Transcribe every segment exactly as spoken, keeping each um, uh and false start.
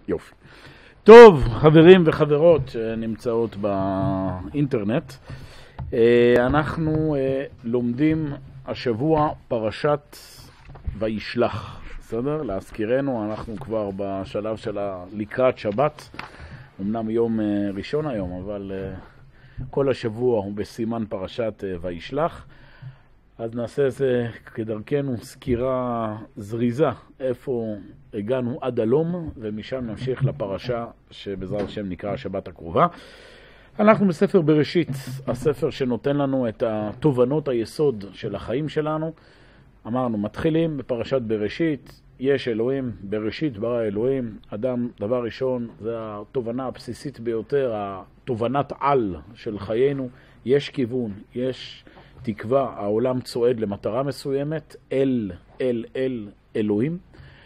יופי. טוב, חברים וחברות שנמצאות באינטרנט, אנחנו לומדים השבוע פרשת וישלח. בסדר? להזכירנו, אנחנו כבר בשלב של לקראת שבת, אמנם יום ראשון היום, אבל כל השבוע הוא בסימן פרשת וישלח. אז נעשה איזה כדרכנו סקירה זריזה איפה הגענו עד הלום, ומשם נמשיך לפרשה שבעזרת השם נקרא השבת הקרובה. אנחנו בספר בראשית, הספר שנותן לנו את התובנות היסוד של החיים שלנו. אמרנו, מתחילים בפרשת בראשית, יש אלוהים, בראשית ברא אלוהים. אדם, דבר ראשון, זה התובנה הבסיסית ביותר, התובנת על של חיינו. יש כיוון, יש תקווה, העולם צועד למטרה מסוימת, אל, אל, אל, אלוהים.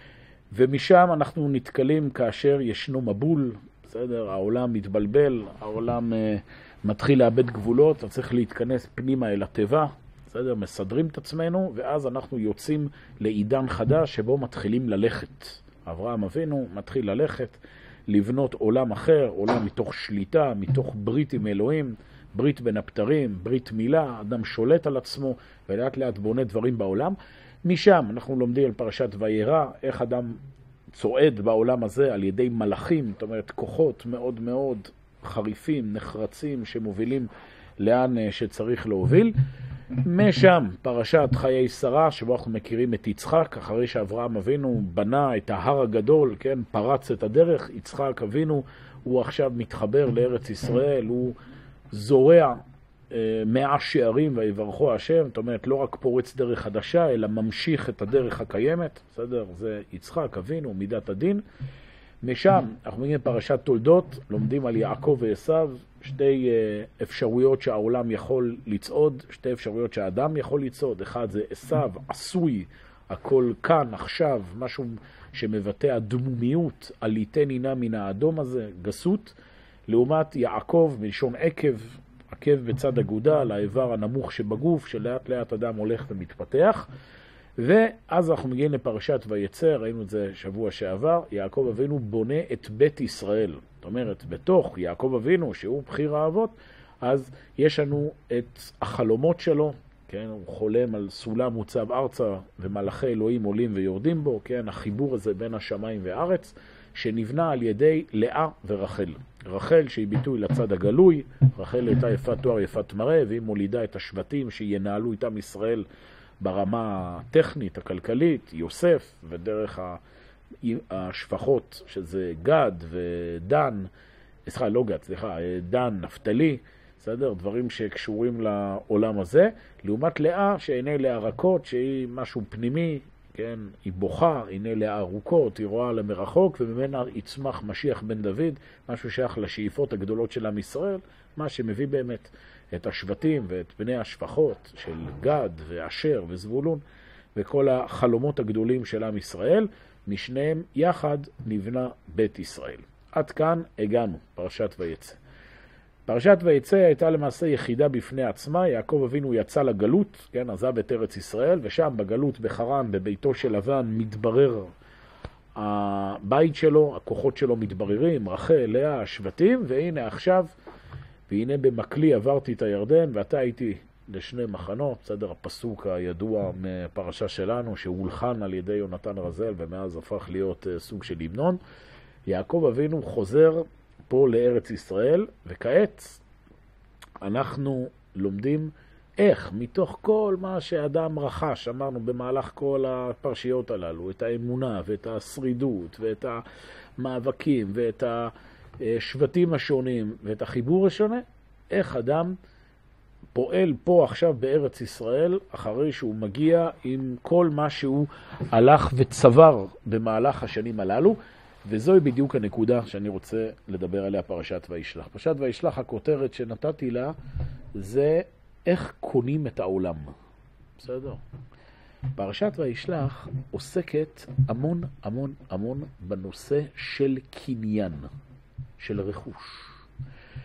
ומשם אנחנו נתקלים כאשר ישנו מבול, בסדר? העולם מתבלבל, העולם uh, מתחיל לאבד גבולות, אז צריך להתכנס פנימה אל הטבע, בסדר? מסדרים את עצמנו, ואז אנחנו יוצאים לעידן חדש שבו מתחילים ללכת. אברהם אבינו מתחיל ללכת, לבנות עולם אחר, עולם מתוך שליטה, מתוך ברית עם אלוהים, ברית בין הפטרים, ברית מילה, אדם שולט על עצמו ולאט לאט בונה דברים בעולם. משם אנחנו לומדים על פרשת וירא, איך אדם צועד בעולם הזה על ידי מלאכים, זאת אומרת כוחות מאוד מאוד חריפים, נחרצים, שמובילים לאן שצריך להוביל. משם פרשת חיי שרה, שבו אנחנו מכירים את יצחק, אחרי שאברהם אבינו בנה את ההר הגדול, כן, פרץ את הדרך, יצחק אבינו הוא עכשיו מתחבר לארץ ישראל, הוא זורע אה, מאה שערים ויברכו השם, זאת אומרת לא רק פורץ דרך חדשה, אלא ממשיך את הדרך הקיימת, בסדר? זה יצחק אבינו, מידת הדין. משם אנחנו מגיעים פרשת תולדות, לומדים על יעקב ועשיו, שתי אה, אפשרויות שהעולם יכול לצעוד, שתי אפשרויות שהאדם יכול לצעוד. אחד זה עשיו, עשוי, הכל כאן, עכשיו, משהו שמבטא הדמומיות, עליתן הנה מן האדום הזה, גסות. לעומת יעקב מלשון עקב, עקב בצד אגודל, האיבר הנמוך שבגוף, שלאט לאט אדם הולך ומתפתח. ואז אנחנו מגיעים לפרשת ויצא, ראינו את זה שבוע שעבר, יעקב אבינו בונה את בית ישראל. זאת אומרת, בתוך יעקב אבינו, שהוא בחיר האבות, אז יש לנו את החלומות שלו, כן? הוא חולם על סולם מוצב ארצה, ומלאכי אלוהים עולים ויורדים בו, כן? החיבור הזה בין השמיים והארץ, שנבנה על ידי לאה ורחל. רחל שהיא ביטוי לצד הגלוי, רחל הייתה יפת תואר יפת מראה, והיא מולידה את השבטים שינהלו איתם ישראל ברמה הטכנית, הכלכלית, יוסף, ודרך השפחות שזה גד ודן, סליחה, לא גד, סליחה, דן, נפתלי, בסדר? דברים שקשורים לעולם הזה, לעומת לאה שעיני לאה רכות, שהיא משהו פנימי, כן, היא בוכה, הנה לאה ארוכות, היא רואה למרחוק, וממנה יצמח משיח בן דוד, משהו שייך לשאיפות הגדולות של עם ישראל, מה שמביא באמת את השבטים ואת בני השפחות של גד ואשר וזבולון, וכל החלומות הגדולים של עם ישראל, משניהם יחד נבנה בית ישראל. עד כאן הגענו, פרשת ויצא. פרשת ויצא הייתה למעשה יחידה בפני עצמה. יעקב אבינו יצא לגלות, כן, עזב את ארץ ישראל, ושם בגלות בחרן, בביתו של לבן, מתברר הבית שלו, הכוחות שלו מתבררים, רחל, לאה, השבטים, והנה עכשיו, והנה במקלי עברתי את הירדן, ואתה הייתי לשני מחנות, בסדר, הפסוק הידוע מפרשה שלנו, שהולחן על ידי יונתן רזל, ומאז הפך להיות סוג של המנון. יעקב אבינו חוזר פה לארץ ישראל, וכעת אנחנו לומדים איך מתוך כל מה שאדם רכש, אמרנו במהלך כל הפרשיות הללו, את האמונה ואת השרידות ואת המאבקים ואת השבטים השונים ואת החיבור השונה, איך אדם פועל פה עכשיו בארץ ישראל אחרי שהוא מגיע עם כל מה שהוא הלך וצבר במהלך השנים הללו. וזוהי בדיוק הנקודה שאני רוצה לדבר עליה פרשת וישלח. פרשת וישלח, הכותרת שנתתי לה, זה איך קונים את העולם. בסדר? פרשת וישלח עוסקת המון המון המון בנושא של קניין, של רכוש.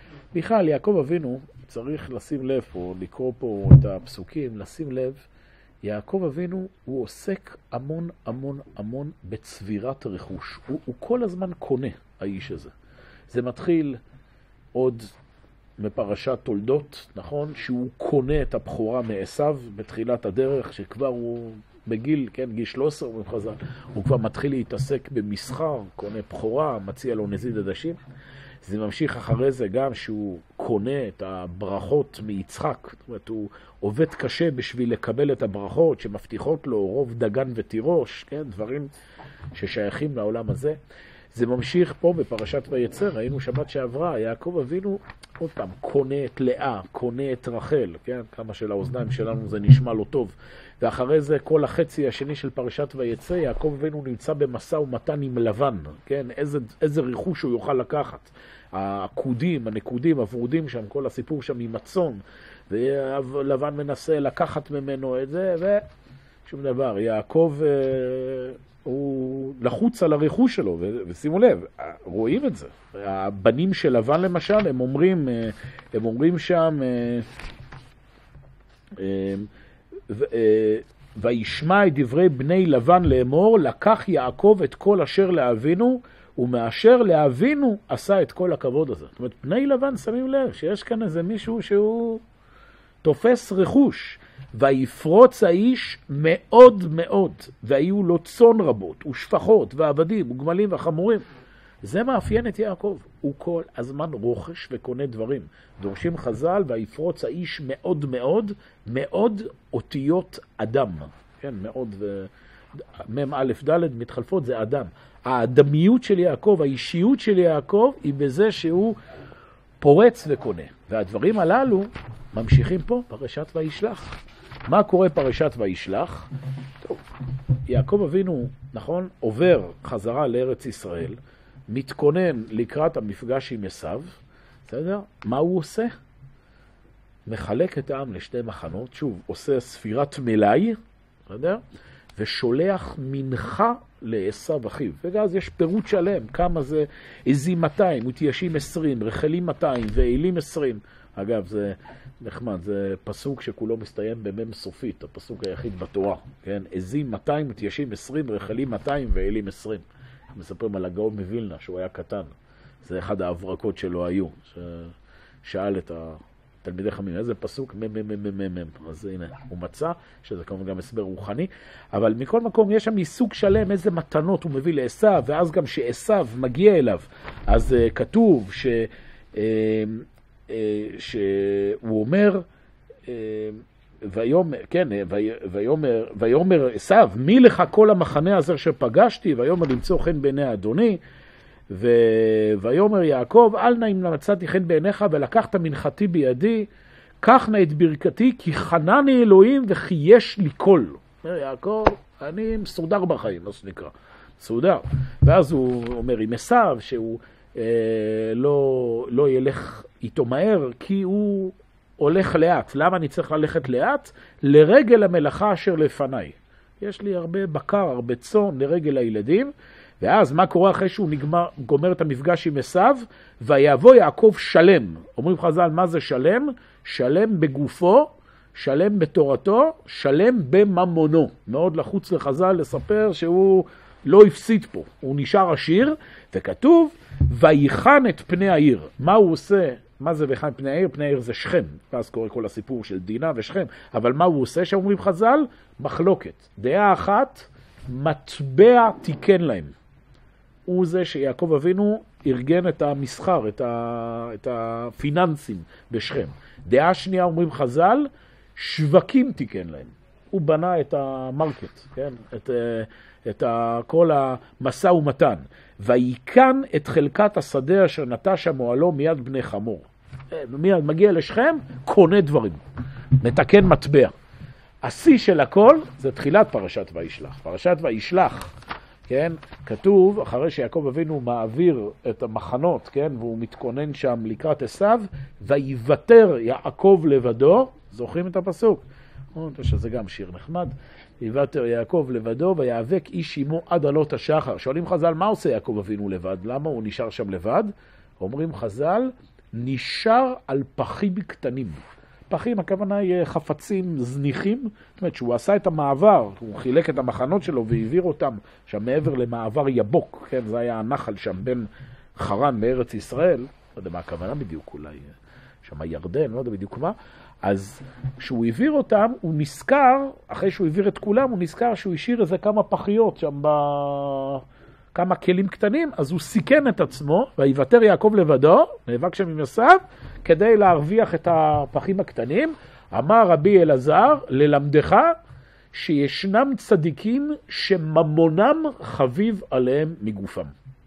בכלל, יעקב אבינו צריך לשים לב פה, לקרוא פה את הפסוקים, לשים לב יעקב אבינו הוא עוסק המון המון המון בצבירת רכוש. הוא, הוא כל הזמן קונה, האיש הזה. זה מתחיל עוד מפרשת תולדות, נכון? שהוא קונה את הבכורה מעשיו בתחילת הדרך, שכבר הוא בגיל, כן, גיל שלוש עשרה, הוא חזר, הוא כבר מתחיל להתעסק במסחר, קונה בכורה, מציע לו נזיד עדשים. זה ממשיך אחרי זה גם שהוא קונה את הברכות מיצחק. זאת אומרת, הוא עובד קשה בשביל לקבל את הברכות שמבטיחות לו רוב דגן ותירוש, כן? דברים ששייכים לעולם הזה. זה ממשיך פה בפרשת ויצא, ראינו שבת שעברה, יעקב אבינו עוד פעם קונה את לאה, קונה את רחל, כן? כמה של האוזניים שלנו זה נשמע לא טוב. ואחרי זה כל החצי השני של פרשת ויצא, יעקב אבינו נמצא במשא ומתן עם לבן, כן? איזה, איזה ריחוש הוא יוכל לקחת. העקודים, הנקודים, הוורודים שם, כל הסיפור שם עם הצאן, ולבן מנסה לקחת ממנו את זה, ושום דבר. יעקב הוא לחוץ על הריחוש שלו, ושימו לב, רואים את זה. הבנים של לבן למשל, הם אומרים, הם אומרים שם, וישמע את דברי בני לבן לאמור, לקח יעקב את כל אשר לאבינו, ומאשר לאבינו עשה את כל הכבוד הזה. זאת אומרת, בני לבן שמים לב שיש כאן איזה מישהו שהוא תופס רכוש, ויפרוץ האיש מאוד מאוד, והיו לו צאן רבות, ושפחות, ועבדים, וגמלים וחמורים. זה מאפיין את יעקב. הוא כל הזמן רוכש וקונה דברים. דורשים חז"ל, ויפרוץ האיש מאוד מאוד, מאוד אותיות אדם. כן, מאוד ו... מם א' ד' מתחלפות, זה אדם. האדמיות של יעקב, האישיות של יעקב, היא בזה שהוא פורץ וקונה. והדברים הללו ממשיכים פה, פרשת וישלח. מה קורה פרשת וישלח? טוב, יעקב אבינו, נכון, עובר חזרה לארץ ישראל, מתכונן לקראת המפגש עם עשיו, בסדר? מה הוא עושה? מחלק את העם לשתי מחנות, שוב, עושה ספירת מלאי, בסדר? ושולח מנחה לעשיו אחיו. ואז יש פירוט שלם, כמה זה עזים מאתיים, ותיישים עשרים, רחלים מאתיים ואלים עשרים. אגב, זה נחמד, זה פסוק שכולו מסתיים במם סופית, הפסוק היחיד בתורה. כן? עזים מאתיים, ותיישים עשרים, רחלים מאתיים ואלים עשרים. מספרים על הגאון מווילנה, שהוא היה קטן. זה אחד ההברקות שלו היו, ששאל את ה... תלמידי חמים, איזה פסוק? מם, מם, מם, מם, מם. אז הנה, הוא מצא, שזה כמובן גם הסבר רוחני, אבל מכל מקום יש שם מסוג שלם איזה מתנות הוא מביא לעשיו, ואז גם שעשיו מגיע אליו. אז uh, כתוב ש, uh, uh, שהוא אומר, uh, ויומר, כן, ויומר, ויומר עשיו, מי לך כל המחנה הזה שפגשתי, ויומר למצוא חן בעיני אדוני, ו... ויאמר יעקב, אל נא אם מצאתי חן בעיניך ולקחת מנחתי בידי, קח נא את ברכתי, כי חנני אלוהים וכי יש לי קול. אומר יעקב, אני מסודר בחיים, מה שנקרא, מסודר. ואז הוא אומר עם עשיו שהוא אה, לא, לא ילך איתו מהר, כי הוא הולך לאט. למה אני צריך ללכת לאט? לרגל המלאכה אשר לפניי. יש לי הרבה בקר, הרבה צאן לרגל הילדים, ואז מה קורה אחרי שהוא נגמר, גומר את המפגש עם עשיו? ויבוא יעקב שלם. אומרים חז"ל, מה זה שלם? שלם בגופו, שלם בתורתו, שלם בממונו. מאוד לחוץ לחז"ל לספר שהוא לא הפסיד פה. הוא נשאר עשיר, וכתוב, ויחן את פני העיר. מה הוא עושה? מה זה ויחן פני העיר? פני העיר זה שכם. ואז קורה כל הסיפור של דינה ושכם. אבל מה הוא עושה? שאומרים חז"ל, מחלוקת. דעה אחת, מטבע תיקן להם. הוא זה שיעקב אבינו ארגן את המסחר, את, ה, את הפיננסים בשכם. דעה שנייה אומרים חז"ל, שווקים תיקן להם. הוא בנה את המרקט, כן? את, את ה, כל המסע ומתן. ויקן את חלקת השדה אשר נטש מועלו מיד בני חמור. מיד מגיע לשכם, קונה דברים. מתקן מטבע. השיא של הכל זה תחילת פרשת וישלח. פרשת וישלח, כן, כתוב, אחרי שיעקב אבינו מעביר את המחנות, כן, והוא מתכונן שם לקראת עשיו, ויוותר יעקב לבדו, זוכרים את הפסוק? שזה גם שיר נחמד. ויוותר יעקב לבדו, ויאבק איש עמו עד עלות השחר. שואלים חז"ל, מה עושה יעקב אבינו לבד? למה הוא נשאר שם לבד? אומרים חז"ל, נשאר על פחים קטנים. פחים, הכוונה היא חפצים זניחים, זאת אומרת שהוא עשה את המעבר, הוא חילק את המחנות שלו והעביר אותם שם מעבר למעבר יבוק, כן, זה היה הנחל שם בין חרן בארץ ישראל, לא יודע מה הכוונה בדיוק, אולי שם הירדן, לא יודע בדיוק מה, אז כשהוא העביר אותם, הוא נזכר, אחרי שהוא העביר את כולם, הוא נזכר שהוא השאיר איזה כמה פחיות שם ב... כמה כלים קטנים, אז הוא סיכן את עצמו, ויוותר יעקב לבדו, נאבק שם עם עשיו, כדי להרוויח את הפחים הקטנים. אמר רבי אלעזר, ללמדך שישנם צדיקים שממונם חביב עליהם מגופם.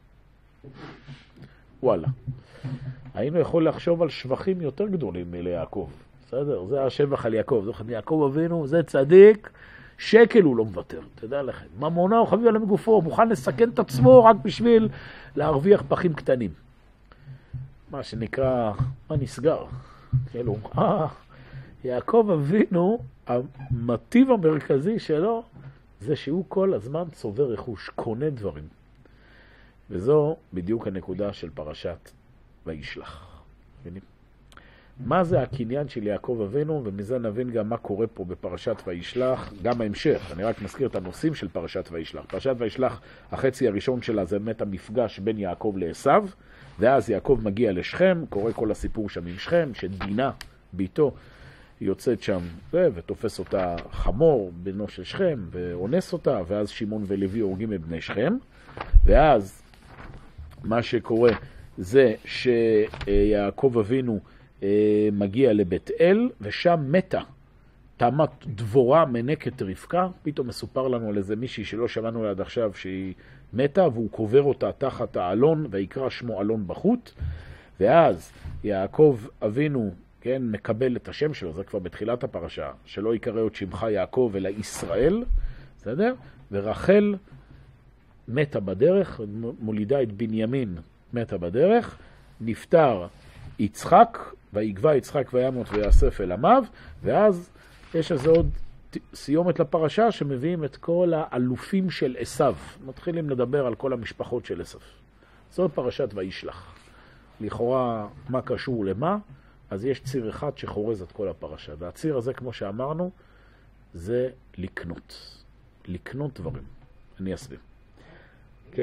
וואלה. היינו יכול לחשוב על שבחים יותר גדולים ליעקב. בסדר? זה השבח על יעקב. זה יעקב אבינו, זה צדיק, שקל הוא לא מוותר. תדע לכם. ממונה הוא חביב עליהם מגופו, הוא מוכן לסכן את עצמו רק בשביל להרוויח פחים קטנים. מה שנקרא, מה נסגר? כאילו, אה, יעקב אבינו, המוטיב המרכזי שלו, זה שהוא כל הזמן צובר רכוש, קונה דברים. וזו בדיוק הנקודה של פרשת וישלח. מבינים? מה זה הקניין של יעקב אבינו, ומזה נבין גם מה קורה פה בפרשת וישלח, גם ההמשך. אני רק מזכיר את הנושאים של פרשת וישלח. פרשת וישלח, החצי הראשון שלה זה באמת המפגש בין יעקב לעשיו, ואז יעקב מגיע לשכם, קורה כל הסיפור שם עם שכם, שדינה, ביתו, יוצאת שם ותופס אותה חמור, בנו של שכם, ואונס אותה, ואז שמעון ולוי הורגים את בני שכם, ואז מה שקורה זה שיעקב אבינו מגיע לבית אל, ושם מתה תמת דבורה מנקת רבקה. פתאום מסופר לנו על איזה מישהי שלא שמענו עד עכשיו שהיא מתה, והוא קובר אותה תחת האלון, ויקרא שמו אלון בחוט. ואז יעקב אבינו, כן, מקבל את השם שלו, זה כבר בתחילת הפרשה, שלא יקרא עוד שמך יעקב אלא ישראל, בסדר? ורחל מתה בדרך, מולידה את בנימין, מתה בדרך, נפטר יצחק, ויגבה יצחק וימות ויאסף אל עמיו, ואז יש איזה עוד סיומת לפרשה שמביאים את כל האלופים של עשיו. מתחילים לדבר על כל המשפחות של עשיו. זאת פרשת וישלח. לכאורה מה קשור למה? אז יש ציר אחד שחורז את כל הפרשה. והציר הזה, כמו שאמרנו, זה לקנות. לקנות דברים. אני אסביר. כן.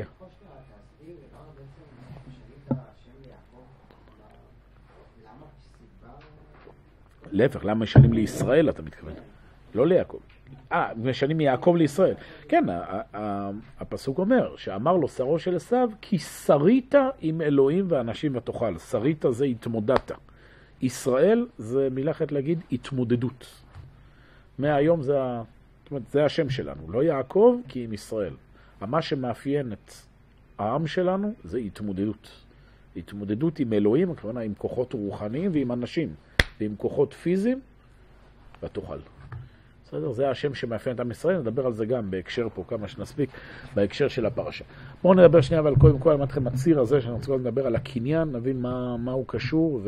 להפך, למה משנים לישראל, אתה מתכוון? לא ליעקב. אה, משנים מיעקב לישראל. כן, הפסוק אומר, שאמר לו שרו של עשיו, כי שרית עם אלוהים ואנשים ותאכל. שרית זה התמודדת. ישראל זה מילה אחת להגיד התמודדות. מהיום זה, זאת אומרת, זה השם שלנו. לא יעקב, כי עם ישראל. מה שמאפיין את העם שלנו זה התמודדות. התמודדות עם אלוהים, הכוונה עם כוחות רוחניים ועם אנשים. ועם כוחות פיזיים, ותאכל. בסדר? זה השם שמאפיין את עם ישראל, נדבר על זה גם בהקשר פה, כמה שנספיק, בהקשר של הפרשה. בואו נדבר שנייה, אבל קודם כל, אמרתכם הציר הזה, שאני רוצה לדבר על הקניין, נבין מה, מה הוא קשור,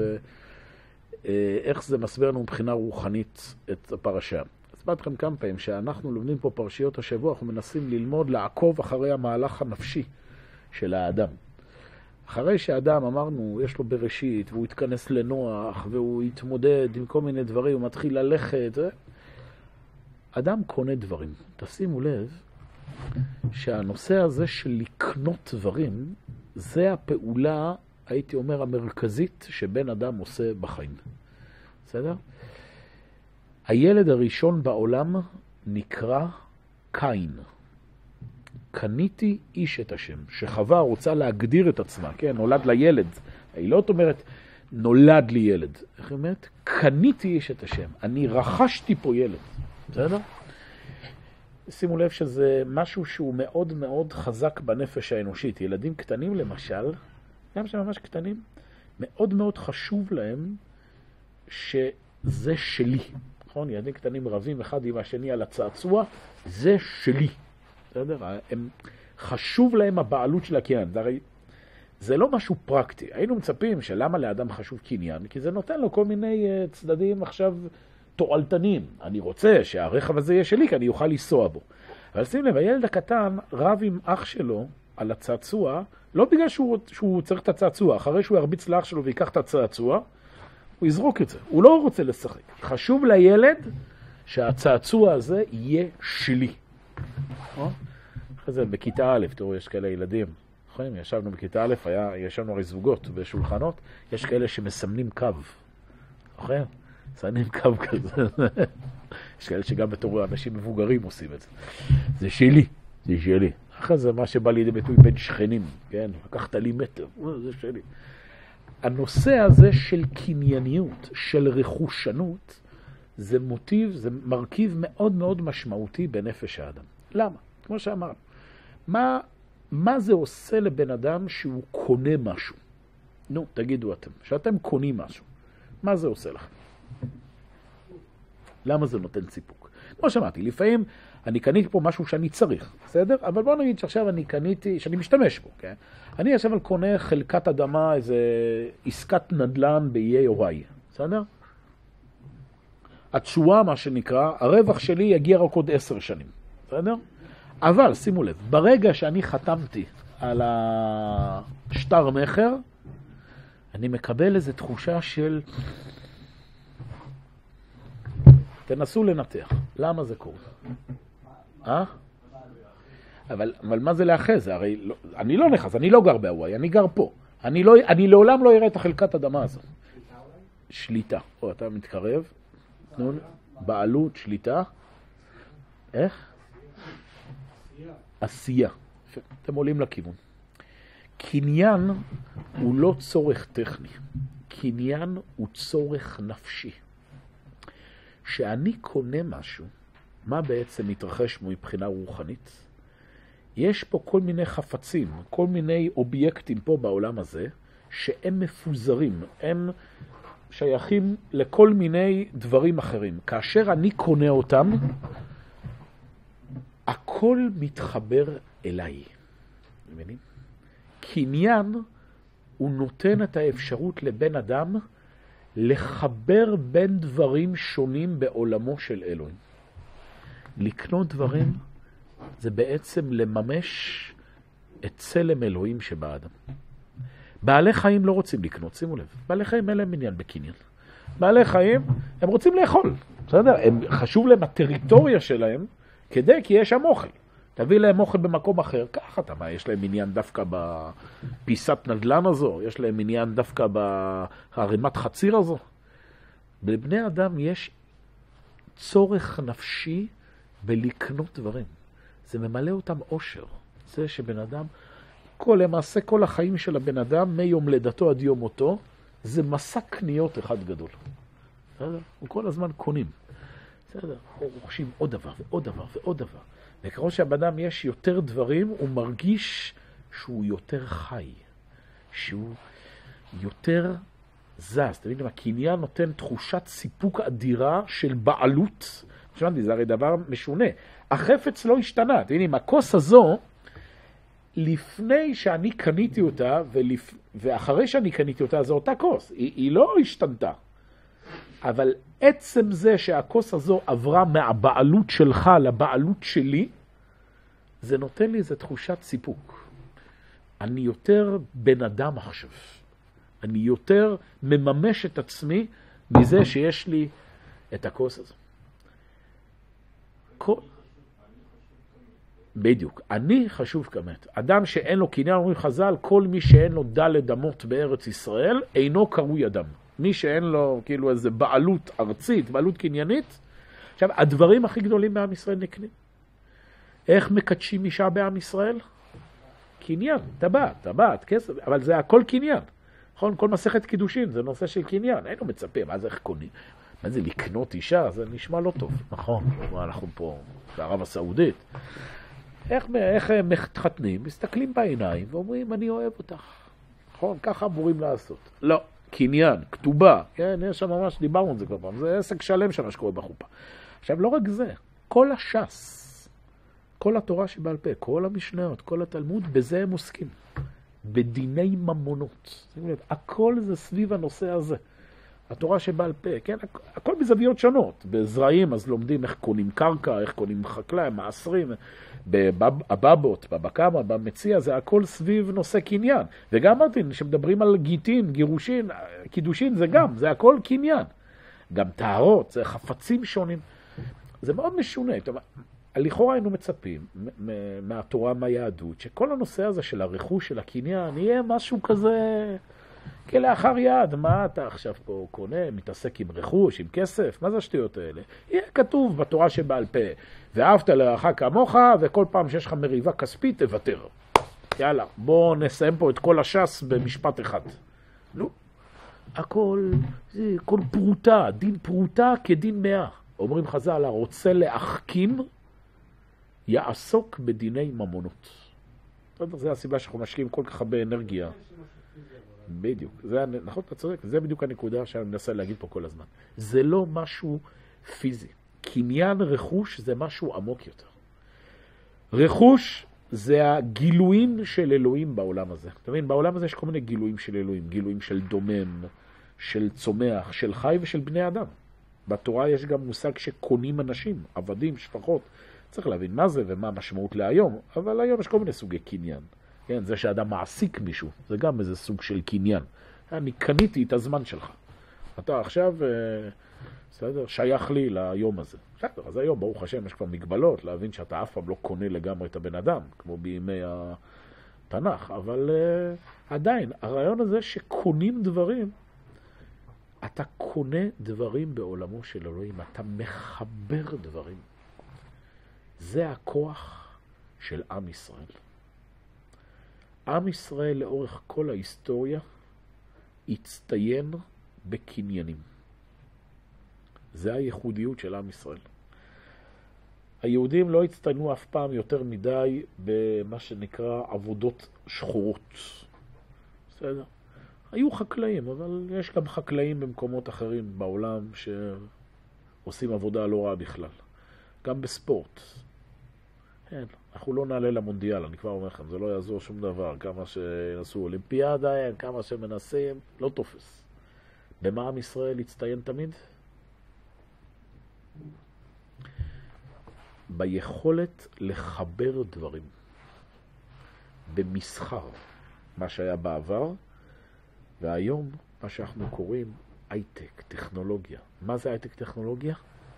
ואיך זה מסביר לנו מבחינה רוחנית את הפרשה. אז באתכם כמה פעמים, שאנחנו לומדים פה פרשיות השבוע, אנחנו מנסים ללמוד, לעקוב אחרי המהלך הנפשי של האדם. אחרי שהאדם, אמרנו, יש לו בראשית, והוא יתכנס לנוח, והוא יתמודד עם כל מיני דברים, הוא מתחיל ללכת, אדם קונה דברים. תשימו לב שהנושא הזה של לקנות דברים, זה הפעולה, הייתי אומר, המרכזית שבן אדם עושה בחיים. בסדר? הילד הראשון בעולם נקרא קין. קניתי איש את השם, שחווה רוצה להגדיר את עצמה, כן, נולד לילד. היא לא אומרת, נולד לי ילד. איך היא אומרת? קניתי איש את השם. אני רכשתי פה ילד. בסדר? שימו לב שזה משהו שהוא מאוד מאוד חזק בנפש האנושית. ילדים קטנים למשל, גם שממש קטנים, מאוד מאוד חשוב להם שזה שלי. נכון? ילדים קטנים רבים אחד עם השני על הצעצוע, זה שלי. בסדר? הם, חשוב להם הבעלות של הקניין. זה, הרי, זה לא משהו פרקטי. היינו מצפים שלמה לאדם חשוב קניין, כי זה נותן לו כל מיני uh, צדדים עכשיו תועלתניים. אני רוצה שהרכב הזה יהיה שלי, כי אני אוכל לנסוע בו. אבל שים לב, הילד הקטן רב עם אח שלו על הצעצוע, לא בגלל שהוא, שהוא צריך את הצעצוע. אחרי שהוא ירביץ לאח שלו ויקח את הצעצוע, הוא יזרוק את זה, הוא לא רוצה לשחק. חשוב לילד שהצעצוע הזה יהיה שלי. אחרי זה בכיתה א', תראו, יש כאלה ילדים, נכון? ישבנו בכיתה א', היה, ישבנו הרי זוגות בשולחנות, יש כאלה שמסמנים קו, נכון? מסמנים קו כזה. יש כאלה שגם בתור אנשים מבוגרים עושים את זה. זה שלי, זה שלי. אחרי זה מה שבא לידי ביטוי בין שכנים, כן? לקחת לי מטר, זה שלי. הנושא הזה של קנייניות, של רכושנות, זה מוטיב, זה מרכיב מאוד מאוד משמעותי בנפש האדם. למה? כמו שאמרנו, מה, מה זה עושה לבן אדם שהוא קונה משהו? נו, תגידו אתם, שאתם קונים משהו, מה זה עושה לכם? למה זה נותן סיפוק? כמו שאמרתי, לפעמים אני קניתי פה משהו שאני צריך, בסדר? אבל בוא נגיד שעכשיו אני קניתי, שאני משתמש בו, כן? אני עכשיו על קונה חלקת אדמה, איזה עסקת נדל"ן באיי אוראי, בסדר? התשואה, מה שנקרא, הרווח שלי יגיע רק עוד עשר שנים, בסדר? אבל, שימו לב, ברגע שאני חתמתי על השטר מחר, אני מקבל איזו תחושה של... תנסו לנתח. למה זה קורה? אה? אבל, אבל מה זה לאחז? הרי לא, אני לא נחז, אני לא גר בהוואי, אני גר פה. אני, לא, אני לעולם לא אראה את החלקת אדמה הזו. שליטה. או, אתה מתקרב. תנו, בעלות, שליטה. איך? עשייה. אתם עולים לכיוון. קניין הוא לא צורך טכני. קניין הוא צורך נפשי. שאני קונה משהו, מה בעצם מתרחש מבחינה רוחנית? יש פה כל מיני חפצים, כל מיני אובייקטים פה בעולם הזה, שהם מפוזרים, הם שייכים לכל מיני דברים אחרים. כאשר אני קונה אותם, הכל מתחבר אליי. מבינים? קניין הוא נותן את האפשרות לבן אדם לחבר בין דברים שונים בעולמו של אלוהים. לקנות דברים זה בעצם לממש את צלם אלוהים שבאדם. בעלי חיים לא רוצים לקנות, שימו לב. בעלי חיים אין להם עניין בקניין. בעלי חיים, הם רוצים לאכול. בסדר? הם, חשוב להם הטריטוריה שלהם, כדי, כי יש שם אוכל. תביא להם אוכל במקום אחר, ככה אתה מה, יש להם עניין דווקא בפיסת נדל"ן הזו, יש להם עניין דווקא בהרימת חציר הזו. לבני אדם יש צורך נפשי בלקנות דברים. זה ממלא אותם אושר. זה שבן אדם, כל, למעשה כל החיים של הבן אדם, מיום לידתו עד יום מותו, זה מסע קניות אחד גדול. בסדר? הוא כל הזמן קונים. בסדר? רוכשים עוד דבר ועוד דבר ועוד דבר. וככל שהבן יש יותר דברים, הוא מרגיש שהוא יותר חי, שהוא יותר זז. אתם יודעים, הקניין נותן תחושת סיפוק אדירה של בעלות. שמעתי, זה הרי דבר משונה. החפץ לא השתנה. אתם יודעים, הכוס הזו, לפני שאני קניתי אותה, ולפ... ואחרי שאני קניתי אותה, זו אותה כוס. היא, היא לא השתנתה. אבל עצם זה שהכוס הזו עברה מהבעלות שלך לבעלות שלי, זה נותן לי איזו תחושת סיפוק. אני יותר בן אדם עכשיו. אני יותר מממש את עצמי מזה שיש לי את הכוס הזו. כל... בדיוק. אני חשוב כמת. אדם שאין לו קניין, אומרים חז"ל, כל מי שאין לו דלת אמות בארץ ישראל, אינו קרוי אדם. מי שאין לו כאילו איזו בעלות ארצית, בעלות קניינית, עכשיו, הדברים הכי גדולים בעם ישראל נקנים. איך מקדשים אישה בעם ישראל? קניין, טבעת, טבעת, כסף, אבל זה הכל קניין. נכון? כל מסכת קידושין זה נושא של קניין. היינו מצפה, מה זה איך קונים? מה זה לקנות אישה? זה נשמע לא טוב. נכון, אנחנו פה בערב הסעודית. איך, איך הם מתחתנים? מסתכלים בעיניים ואומרים, אני אוהב אותך. נכון? ככה אמורים לעשות. לא. קניין, כתובה, כן, יש שם ממש, דיברנו על זה כבר פעם, זה עסק שלם שם שקורה בחופה. עכשיו, לא רק זה, כל הש"ס, כל התורה שבעל פה, כל המשניות, כל התלמוד, בזה הם עוסקים. בדיני ממונות. הכל זה סביב הנושא הזה. התורה שבעל פה, כן? הכל בזוויות שונות. בזרעים אז לומדים איך קונים קרקע, איך קונים חקלאים, מעשרים, בבבות, בבקמה, במציע, זה הכל סביב נושא קניין. וגם אמרתי, שמדברים על גיטין, גירושין, קידושין, זה גם, זה הכל קניין. גם טהרות, זה חפצים שונים. זה מאוד משונה. לכאורה היינו מצפים מהתורה, מהיהדות, שכל הנושא הזה של הרכוש, של הקניין, יהיה משהו כזה כלאחר יד. מה אתה עכשיו פה קונה, מתעסק עם רכוש, עם כסף? מה זה השטויות האלה? יהיה כתוב בתורה שבעל פה, ואהבת לרעך כמוך, וכל פעם שיש לך מריבה כספית, תוותר. יאללה, בואו נסיים פה את כל הש"ס במשפט אחד. לא. הכל, זה כל פרוטה, דין פרוטה כדין מאה. אומרים חז"ל, הרוצה להחכים, יעסוק בדיני ממונות. זה הסיבה שאנחנו משקיעים כל כך הרבה אנרגיה. בדיוק. זה, נכון, אתה צודק. זה בדיוק הנקודה שאני מנסה להגיד פה כל הזמן. זה לא משהו פיזי. קניין רכוש זה משהו עמוק יותר. רכוש זה הגילויים של אלוהים בעולם הזה. אתה מבין? בעולם הזה יש כל מיני גילויים של אלוהים. גילויים של דומם, של צומח, של חי ושל בני אדם. בתורה יש גם מושג שקונים אנשים, עבדים, שפחות. צריך להבין מה זה ומה המשמעות להיום, אבל היום יש כל מיני סוגי קניין. כן, זה שאדם מעסיק מישהו, זה גם איזה סוג של קניין. אני קניתי את הזמן שלך. אתה עכשיו, בסדר, שייך לי ליום הזה. בסדר, אז היום, ברוך השם, יש כבר מגבלות, להבין שאתה אף פעם לא קונה לגמרי את הבן אדם, כמו בימי התנ"ך, אבל uh, עדיין, הרעיון הזה שקונים דברים, אתה קונה דברים בעולמו של אלוהים, אתה מחבר דברים. זה הכוח של עם ישראל. עם ישראל לאורך כל ההיסטוריה הצטיין בקניינים. זה הייחודיות של עם ישראל. היהודים לא הצטיינו אף פעם יותר מדי במה שנקרא עבודות שחורות. בסדר? היו חקלאים, אבל יש גם חקלאים במקומות אחרים בעולם שעושים עבודה לא רעה בכלל. גם בספורט. כן, אנחנו לא נעלה למונדיאל, אני כבר אומר לכם, זה לא יעזור שום דבר. כמה שנסו אולימפיאדה, כמה שמנסים, לא תופס. במה עם ישראל הצטיין תמיד? ביכולת לחבר דברים. במסחר, מה שהיה בעבר, והיום מה שאנחנו קוראים הייטק, טכנולוגיה. מה זה הייטק טכנולוגיה?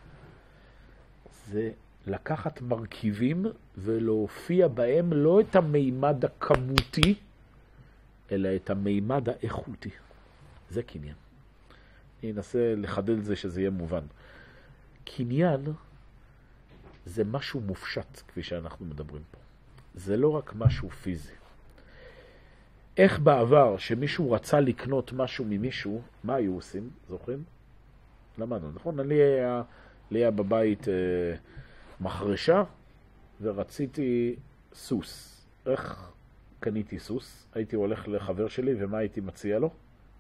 זה לקחת מרכיבים ולהופיע בהם לא את המימד הכמותי, אלא את המימד האיכותי. זה קניין. אני אנסה לחדד את זה שזה יהיה מובן. קניין זה משהו מופשט, כפי שאנחנו מדברים פה. זה לא רק משהו פיזי. איך בעבר שמישהו רצה לקנות משהו ממישהו, מה היו עושים? זוכרים? למדנו, נכון? אני היה, לי היה בבית אה, מחרשה, ורציתי סוס. איך קניתי סוס? הייתי הולך לחבר שלי, ומה הייתי מציע לו?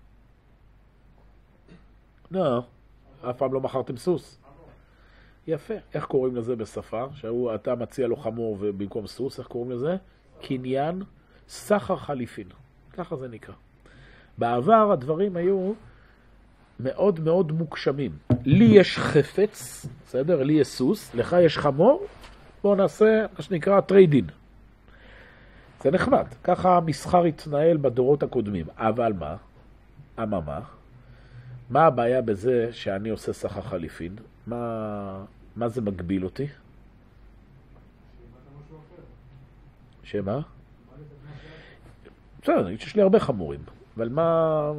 לא, אף פעם לא מכרתם סוס. יפה. איך קוראים לזה בשפה? שהוא, אתה מציע לו חמור ובמקום סוס, איך קוראים לזה? קניין סחר חליפין. ככה זה נקרא. בעבר הדברים היו מאוד מאוד מוקשמים. לי יש חפץ, בסדר? לי יש סוס, לך יש חמור, בואו נעשה מה שנקרא טריידין. זה נחמד. ככה המסחר התנהל בדורות הקודמים. אבל מה? אממה? מה הבעיה בזה שאני עושה סחר חליפין? מה, מה זה מגביל אותי? שמה? בסדר, יש לי הרבה חמורים. אבל מה...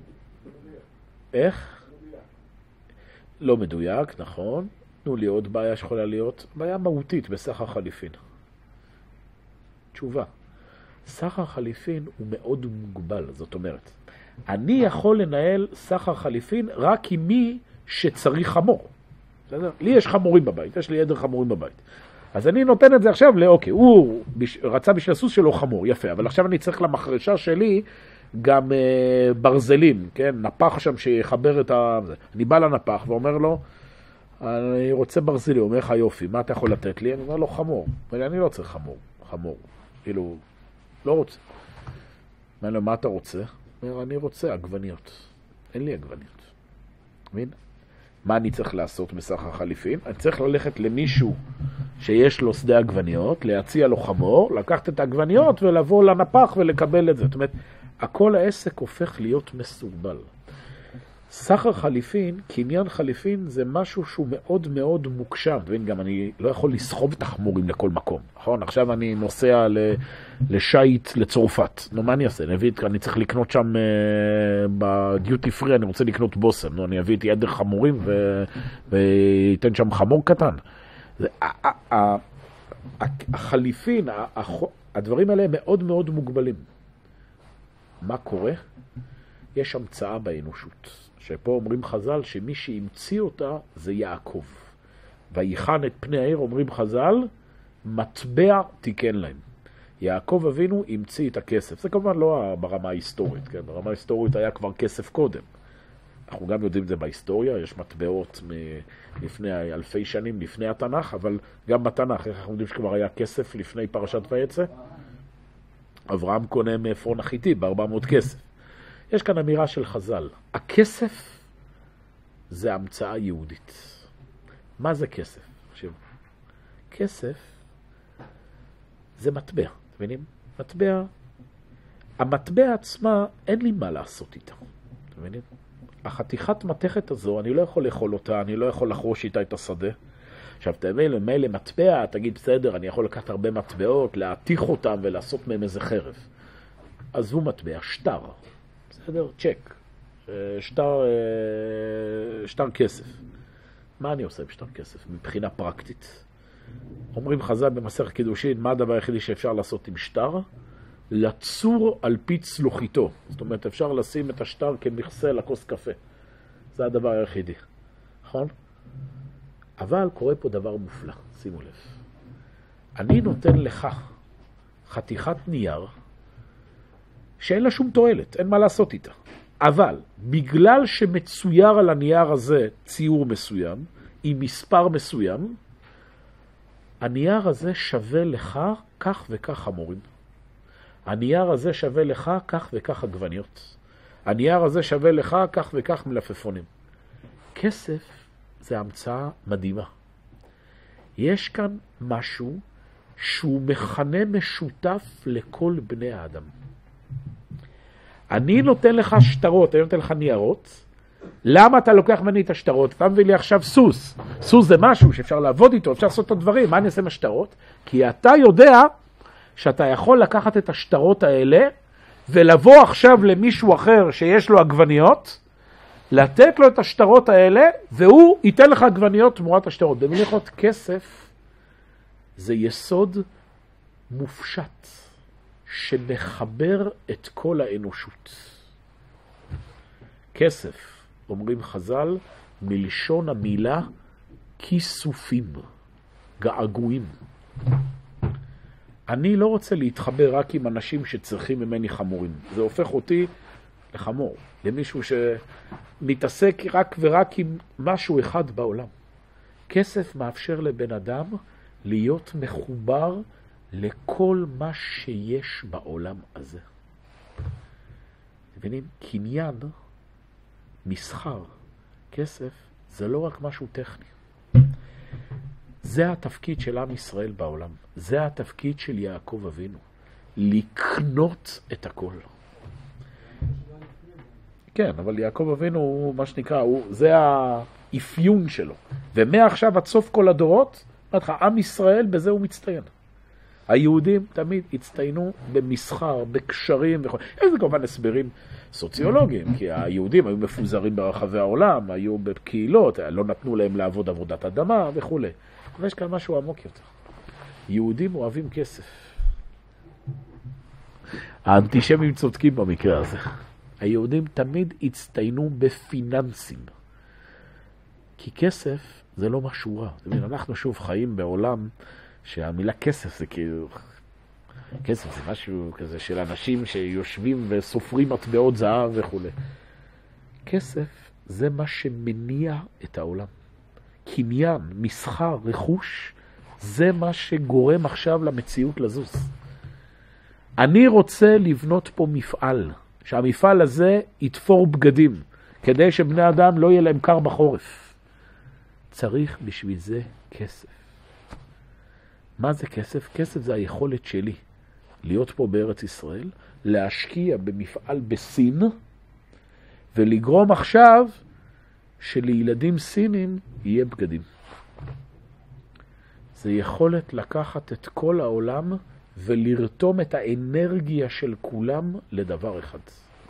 איך? לא מדויק, נכון. תנו לי עוד בעיה שיכולה להיות. בעיה מהותית בסחר חליפין. תשובה. סחר חליפין הוא מאוד מוגבל, זאת אומרת. אני יכול לנהל סחר חליפין רק עם מי שצריך חמור. בסדר? לי יש חמורים בבית, יש לי עדר חמורים בבית. אז אני נותן את זה עכשיו לאוקיי, הוא רצה בשביל הסוס שלו חמור, יפה, אבל עכשיו אני צריך למחרשה שלי גם אה, ברזלים, כן? נפח שם שיחבר את ה... אני בא לנפח ואומר לו, אני רוצה ברזלי, הוא אומר לך יופי, מה אתה יכול לתת לי? אני אומר לו חמור, אני לא צריך חמור, חמור, כאילו, לא רוצה. אומר לו, מה אתה רוצה? אומר, אני רוצה עגבניות, אין לי עגבניות. מבין? מה אני צריך לעשות בסחר חליפין? אני צריך ללכת למישהו שיש לו שדה עגבניות, להציע לו חמור, לקחת את העגבניות ולבוא לנפח ולקבל את זה. זאת אומרת, הכל העסק הופך להיות מסורבל. סחר חליפין, קניין חליפין, זה משהו שהוא מאוד מאוד מוקשב. גם אני לא יכול לסחוב את החמורים לכל מקום. נכון? עכשיו אני נוסע לשייט לצרפת. נו, מה אני אעשה? אני, אביא, אני צריך לקנות שם בדיוטי פרי, אני רוצה לקנות בוסם. נו, אני אביא איתי עדר חמורים ויתן שם חמור קטן. זה, החליפין, הדברים האלה הם מאוד מאוד מוגבלים. מה קורה? יש המצאה באנושות. שפה אומרים חז"ל שמי שהמציא אותה זה יעקב. ויחן את פני העיר, אומרים חז"ל, מטבע תיקן להם. יעקב אבינו המציא את הכסף. זה כמובן לא ברמה ההיסטורית. כן? ברמה ההיסטורית היה כבר כסף קודם. אנחנו גם יודעים את זה בהיסטוריה, יש מטבעות לפני אלפי שנים, לפני התנ"ך, אבל גם בתנ"ך, איך אנחנו יודעים שכבר היה כסף לפני פרשת ויצא? אברהם קונה מעפרון החיתי ב-ארבע מאות כסף. יש כאן אמירה של חז"ל. הכסף זה המצאה יהודית. מה זה כסף? עכשיו, כסף זה מטבע. אתם מבינים? מטבע, המטבע עצמה אין לי מה לעשות איתה. אתם מבינים? החתיכת מתכת הזו, אני לא יכול לאכול אותה, אני לא יכול לחרוש איתה את השדה. עכשיו, תמיד, מילא מטבע, תגיד, בסדר, אני יכול לקחת הרבה מטבעות, להתיך אותם ולעשות מהם איזה חרב. אז הוא מטבע, שטר. בסדר? צ'ק. שטר, שטר כסף. מה אני עושה בשטר כסף? מבחינה פרקטית. אומרים חז"ל במסכת קידושין, מה הדבר היחידי שאפשר לעשות עם שטר? לצור על פי צלוחיתו. זאת אומרת, אפשר לשים את השטר כמכסה לכוס קפה. זה הדבר היחידי. נכון? אבל קורה פה דבר מופלא. שימו לב. אני נותן לך חתיכת נייר שאין לה שום תועלת, אין מה לעשות איתה. אבל בגלל שמצויר על הנייר הזה ציור מסוים, עם מספר מסוים, הנייר הזה שווה לך כך וכך חמורים. הנייר הזה שווה לך כך וכך עגבניות. הנייר הזה שווה לך כך וכך מלפפונים. כסף זה המצאה מדהימה. יש כאן משהו שהוא מכנה משותף לכל בני האדם. אני נותן לך שטרות, אני נותן לך ניירות. למה אתה לוקח ממני את השטרות? אתה מביא לי עכשיו סוס. סוס זה משהו שאפשר לעבוד איתו, אפשר לעשות את הדברים. מה אני אעשה עם השטרות? כי אתה יודע שאתה יכול לקחת את השטרות האלה ולבוא עכשיו למישהו אחר שיש לו עגבניות, לתת לו את השטרות האלה והוא ייתן לך עגבניות תמורת השטרות. במילים אחרות, כסף זה יסוד מופשט שמחבר את כל האנושות. כסף, אומרים חז"ל, מלשון המילה כיסופים, געגועים. אני לא רוצה להתחבר רק עם אנשים שצריכים ממני חמורים. זה הופך אותי לחמור, למישהו שמתעסק רק ורק עם משהו אחד בעולם. כסף מאפשר לבן אדם להיות מחובר לכל מה שיש בעולם הזה. מבינים? קניין, מסחר, כסף, זה לא רק משהו טכני. זה התפקיד של עם ישראל בעולם. זה התפקיד של יעקב אבינו. לקנות את הכל. כן, אבל יעקב אבינו הוא מה שנקרא, הוא, זה האפיון שלו. ומעכשיו עד סוף כל הדורות, עם ישראל בזה הוא מצטיין. היהודים תמיד הצטיינו במסחר, בקשרים וכל. יש זה כמובן הסברים סוציולוגיים, כי היהודים היו מפוזרים ברחבי העולם, היו בקהילות, לא נתנו להם לעבוד עבודת אדמה וכו'. אבל יש כאן משהו עמוק יותר. יהודים אוהבים כסף. האנטישמים צודקים במקרה הזה. היהודים תמיד הצטיינו בפיננסים. כי כסף זה לא משהו רע. זאת אומרת, אנחנו שוב חיים בעולם שהמילה כסף זה כאילו... כסף זה משהו כזה של אנשים שיושבים וסופרים מטבעות זהב וכו'. כסף זה מה שמניע את העולם. קניין, מסחר, רכוש, זה מה שגורם עכשיו למציאות לזוז. אני רוצה לבנות פה מפעל, שהמפעל הזה יתפור בגדים, כדי שבני אדם לא יהיה להם קר בחורף. צריך בשביל זה כסף. מה זה כסף? כסף זה היכולת שלי להיות פה בארץ ישראל, להשקיע במפעל בסין, ולגרום עכשיו שלילדים סינים יהיה בגדים. זה יכולת לקחת את כל העולם ולרתום את האנרגיה של כולם לדבר אחד.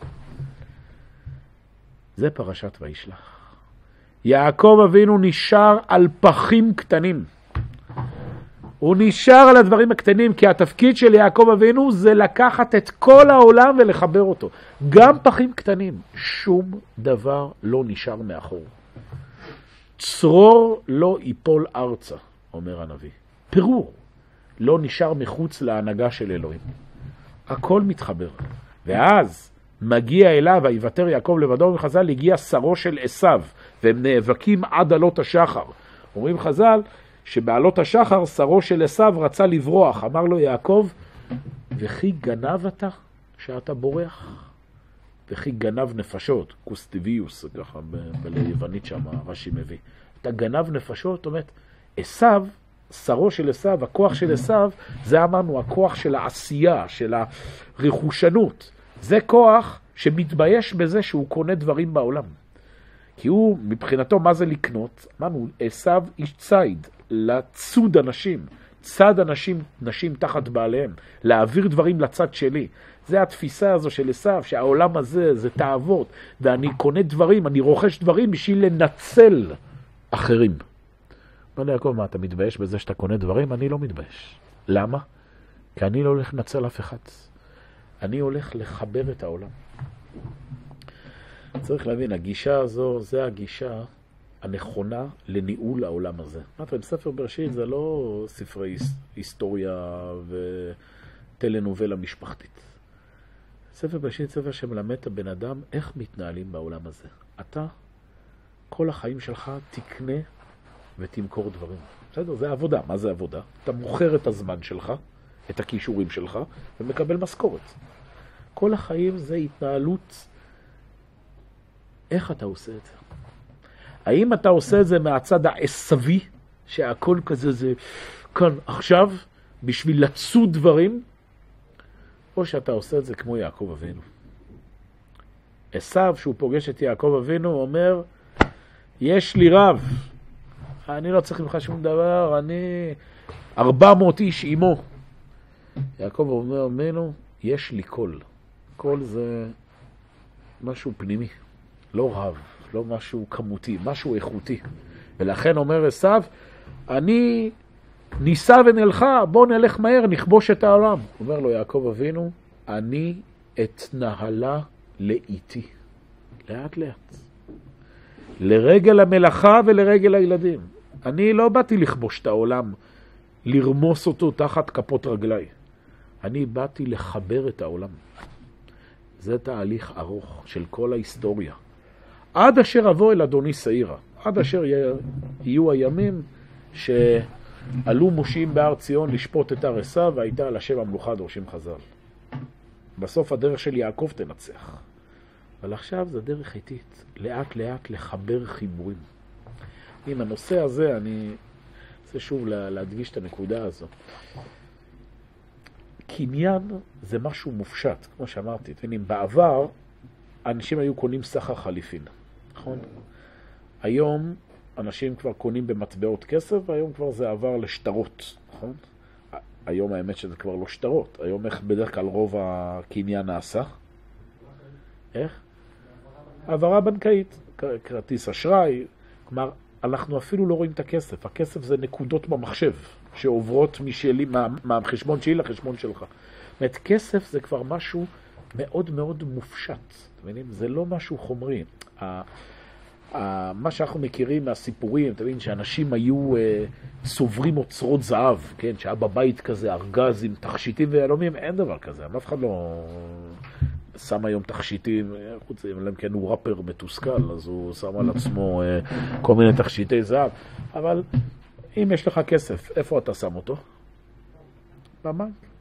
זה פרשת וישלח. יעקב אבינו נשאר על פחים קטנים. הוא נשאר על הדברים הקטנים, כי התפקיד של יעקב אבינו זה לקחת את כל העולם ולחבר אותו. גם פחים קטנים, שום דבר לא נשאר מאחור. צרור לא ייפול ארצה, אומר הנביא. פירור לא נשאר מחוץ להנהגה של אלוהים. הכל מתחבר. ואז מגיע אליו, ויוותר יעקב לבדו, וחז"ל הגיע שרו של עשיו, והם נאבקים עד עלות השחר. אומרים חז"ל, שבעלות השחר שרו של עשיו רצה לברוח. אמר לו יעקב, וכי גנב אתה שאתה בורח? וכי גנב נפשות, קוסטיביוס, ככה ביוונית שם רש"י מביא. אתה גנב נפשות, זאת אומרת, עשיו, שרו של עשיו, הכוח של עשיו, זה אמרנו, הכוח של העשייה, של הרכושנות. זה כוח שמתבייש בזה שהוא קונה דברים בעולם. כי הוא, מבחינתו, מה זה לקנות? אמרנו, עשיו איש ציד, לצוד אנשים, צד אנשים, נשים תחת בעליהם, להעביר דברים לצד שלי. זה התפיסה הזו של עשיו, שהעולם הזה זה תאוות, ואני קונה דברים, אני רוכש דברים בשביל לנצל אחרים. אומר לי, יעקב, מה, אתה מתבייש בזה שאתה קונה דברים? אני לא מתבייש. למה? כי אני לא הולך לנצל אף אחד. אני הולך לחבר את העולם. צריך להבין, הגישה הזו, זה הגישה הנכונה לניהול העולם הזה. אמרתם, ספר בראשית זה לא ספרי היסטוריה וטלנובלה משפחתית. ספר בראשית ספר שמלמד את הבן אדם איך מתנהלים בעולם הזה. אתה, כל החיים שלך תקנה ותמכור דברים. בסדר? זה עבודה. מה זה עבודה? אתה מוכר את הזמן שלך, את הכישורים שלך, ומקבל משכורת. כל החיים זה התנהלות. איך אתה עושה את זה? האם אתה עושה את זה מהצד העשבי, שהכל כזה זה כאן עכשיו, בשביל לצוד דברים, או שאתה עושה את זה כמו יעקב אבינו? עשיו, שהוא פוגש את יעקב אבינו, אומר, יש לי רב, אני לא צריך ממך שום דבר, אני ארבע מאות איש עמו. יעקב אומר, אבינו, יש לי קול. קול זה משהו פנימי, לא רב, לא משהו כמותי, משהו איכותי. ולכן אומר עשיו, אני ניסה ונלכה, בוא נלך מהר, נכבוש את העולם. אומר לו יעקב אבינו, אני אתנהלה לאיתי, לאט לאט. לרגל המלאכה ולרגל הילדים. אני לא באתי לכבוש את העולם, לרמוס אותו תחת כפות רגליי. אני באתי לחבר את העולם. זה תהליך ארוך של כל ההיסטוריה. עד אשר אבוא אל אדוני שעירה. עד אשר יהיו הימים שעלו מושיעים בהר ציון לשפוט את הר עשיו, והייתה על השם המלוכה דורשים חז"ל. בסוף הדרך של יעקב תנצח. אבל עכשיו זה דרך איטית. לאט לאט לחבר חיבורים. עם הנושא הזה אני רוצה שוב להדגיש את הנקודה הזו. קניין זה משהו מופשט, כמו שאמרתי. תבינים, בעבר אנשים היו קונים סחר חליפין, נכון? היום אנשים כבר קונים במטבעות כסף, והיום כבר זה עבר לשטרות, נכון? היום האמת שזה כבר לא שטרות. היום איך בדרך כלל רוב הקניין נעשה? איך? העברה בנקאית, כרטיס אשראי. כלומר, אנחנו אפילו לא רואים את הכסף. הכסף זה נקודות במחשב שעוברות משלי, מה, מהחשבון שלי לחשבון שלך. זאת אומרת, כסף זה כבר משהו מאוד מאוד מופשט. אתם מבינים? זה לא משהו חומרי. ה, ה, מה שאנחנו מכירים מהסיפורים, אתם מבינים, שאנשים היו אה, צוברים אוצרות זהב, כן? שהיה בבית כזה ארגז עם תכשיטים ויהלומים, אין דבר כזה. אף אחד לא שם היום תכשיטים, חוץ אם כן הוא רפר מתוסכל, אז הוא שם על עצמו אה, כל מיני תכשיטי זהב. אבל אם יש לך כסף, איפה אתה שם אותו? בבנק.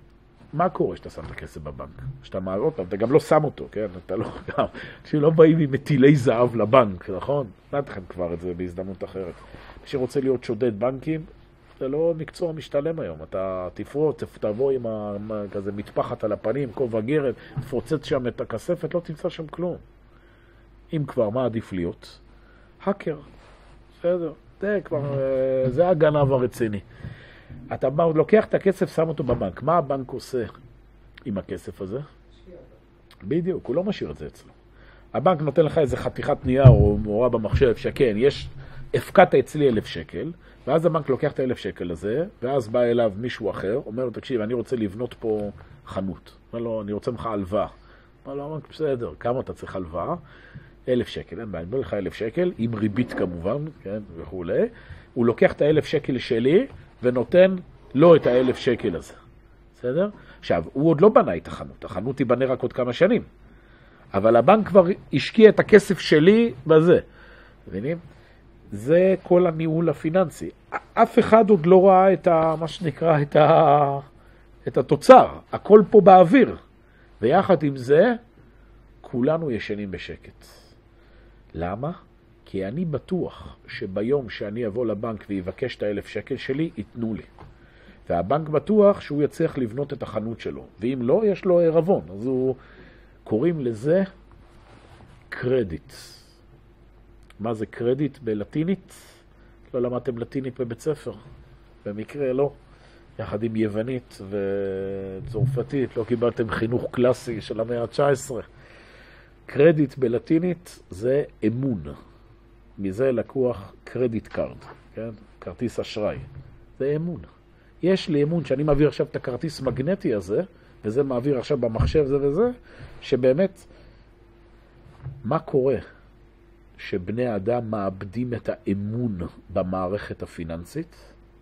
מה קורה שאתה שם את הכסף בבנק? שאתה מעלה אותם, אתה גם לא שם אותו, כן? אתה לא, גם, שלא באים עם מטילי זהב לבנק, נכון? נתת לכם כבר את זה בהזדמנות אחרת. מי שרוצה להיות שודד בנקים, זה לא מקצוע משתלם היום. אתה תפרוץ, תבוא עם ה, כזה מטפחת על הפנים, כובע גרד, תפוצץ שם את הכספת, לא תמצא שם כלום. אם כבר, מה עדיף להיות? האקר. בסדר. זה כבר, זה הגנב הרציני. אתה בא, לוקח את הכסף, שם אותו בבנק. מה הבנק עושה עם הכסף הזה? בדיוק, הוא לא משאיר את זה אצלו. הבנק נותן לך איזה חתיכת נייר או מורה במחשב שכן, יש, הפקעת אצלי אלף שקל, ואז הבנק לוקח את האלף שקל הזה, ואז בא אליו מישהו אחר, אומר לו, תקשיב, אני רוצה לבנות פה חנות. אומר לו, אני רוצה ממך הלוואה. אומר לו, הבנק, בסדר, כמה אתה צריך הלוואה? אלף שקל, אין בעיה, אני אומר לך אלף שקל, עם ריבית כמובן, כן, וכו'. הוא לוקח את האלף שקל שלי, ונותן לו את האלף שקל הזה. בסדר? עכשיו, הוא עוד לא בנה את החנות. החנות תיבנה רק עוד כמה שנים. אבל הבנק כבר השקיע את הכסף שלי בזה. מבינים? זה כל הניהול הפיננסי. אף אחד עוד לא ראה את ה, מה שנקרא, את ה, את התוצר. הכל פה באוויר. ויחד עם זה, כולנו ישנים בשקט. למה? כי אני בטוח שביום שאני אבוא לבנק ויבקש את האלף שקל שלי, ייתנו לי. והבנק בטוח שהוא יצליח לבנות את החנות שלו. ואם לא, יש לו ערבון. אז הוא, קוראים לזה קרדיט. מה זה קרדיט בלטינית? לא למדתם לטינית בבית ספר. במקרה לא. יחד עם יוונית וצרפתית, לא קיבלתם חינוך קלאסי של המאה ה-תשע עשרה. קרדיט בלטינית זה אמון. מזה לקוח קרדיט קארד, כן? כרטיס אשראי. זה אמון. יש לי אמון שאני מעביר עכשיו את הכרטיס מגנטי הזה, וזה מעביר עכשיו במחשב זה וזה, שבאמת, מה קורה שבני אדם מאבדים את האמון במערכת הפיננסית?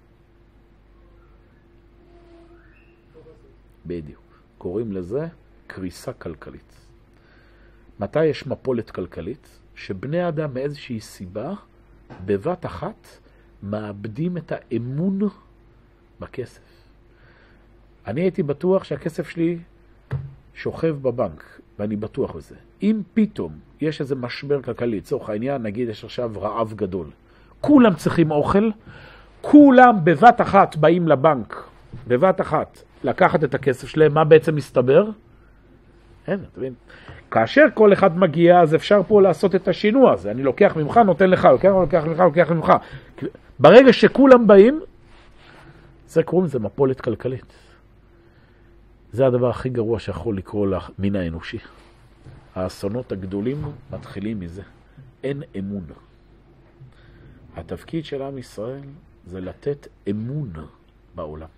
בדיוק. קוראים לזה קריסה כלכלית. מתי יש מפולת כלכלית? שבני אדם מאיזושהי סיבה, בבת אחת, מאבדים את האמון בכסף. אני הייתי בטוח שהכסף שלי שוכב בבנק, ואני בטוח בזה. אם פתאום יש איזה משבר כלכלי, צורך העניין, נגיד יש עכשיו רעב גדול, כולם צריכים אוכל, כולם בבת אחת באים לבנק, בבת אחת, לקחת את הכסף שלהם, מה בעצם מסתבר? אין, אתה מבין? כאשר כל אחד מגיע, אז אפשר פה לעשות את השינוע הזה. אני לוקח ממך, נותן לך, לוקח, לוקח ממך, לוקח ממך. ברגע שכולם באים, זה קוראים לזה מפולת כלכלית. זה הדבר הכי גרוע שיכול לקרוא למין האנושי. האסונות הגדולים מתחילים מזה. אין אמון. התפקיד של עם ישראל זה לתת אמון בעולם.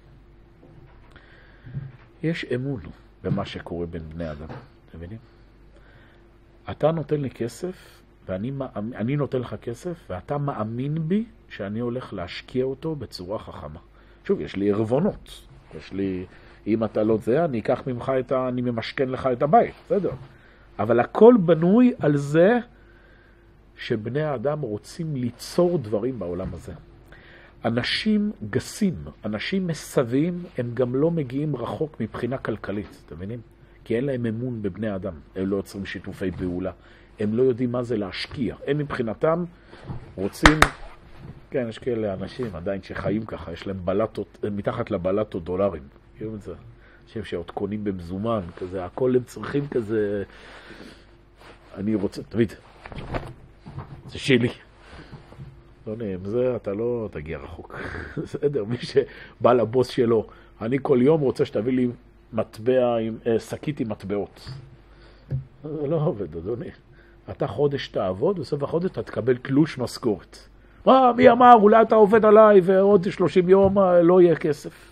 יש אמון במה שקורה בין בני אדם. אתם מבינים? אתה נותן לי כסף, ואני אני נותן לך כסף, ואתה מאמין בי שאני הולך להשקיע אותו בצורה חכמה. שוב, יש לי ערבונות. יש לי, אם אתה לא זה, אני אקח ממך את ה... אני ממשכן לך את הבית. בסדר. אבל הכל בנוי על זה שבני האדם רוצים ליצור דברים בעולם הזה. אנשים גסים, אנשים מסבים, הם גם לא מגיעים רחוק מבחינה כלכלית. אתם מבינים? כי אין להם אמון בבני אדם. הם לא יוצרים שיתופי פעולה. הם לא יודעים מה זה להשקיע. הם מבחינתם רוצים... כן, יש כאלה אנשים עדיין שחיים ככה, יש להם בלטות, מתחת לבלטות דולרים. יודעים את זה? אנשים שעוד קונים במזומן, כזה, הכל הם צריכים כזה... אני רוצה... תמיד. זה שלי. לא נעים, זה אתה לא תגיע רחוק. בסדר, מי שבא לבוס שלו, אני כל יום רוצה שתביא לי מטבע עם, אה, שקית עם מטבעות. זה לא עובד, אדוני. אתה חודש תעבוד, בסוף החודש אתה תקבל תלוש משכורת. מה, מי אמר, אולי אתה עובד עליי ועוד שלושים יום לא יהיה כסף.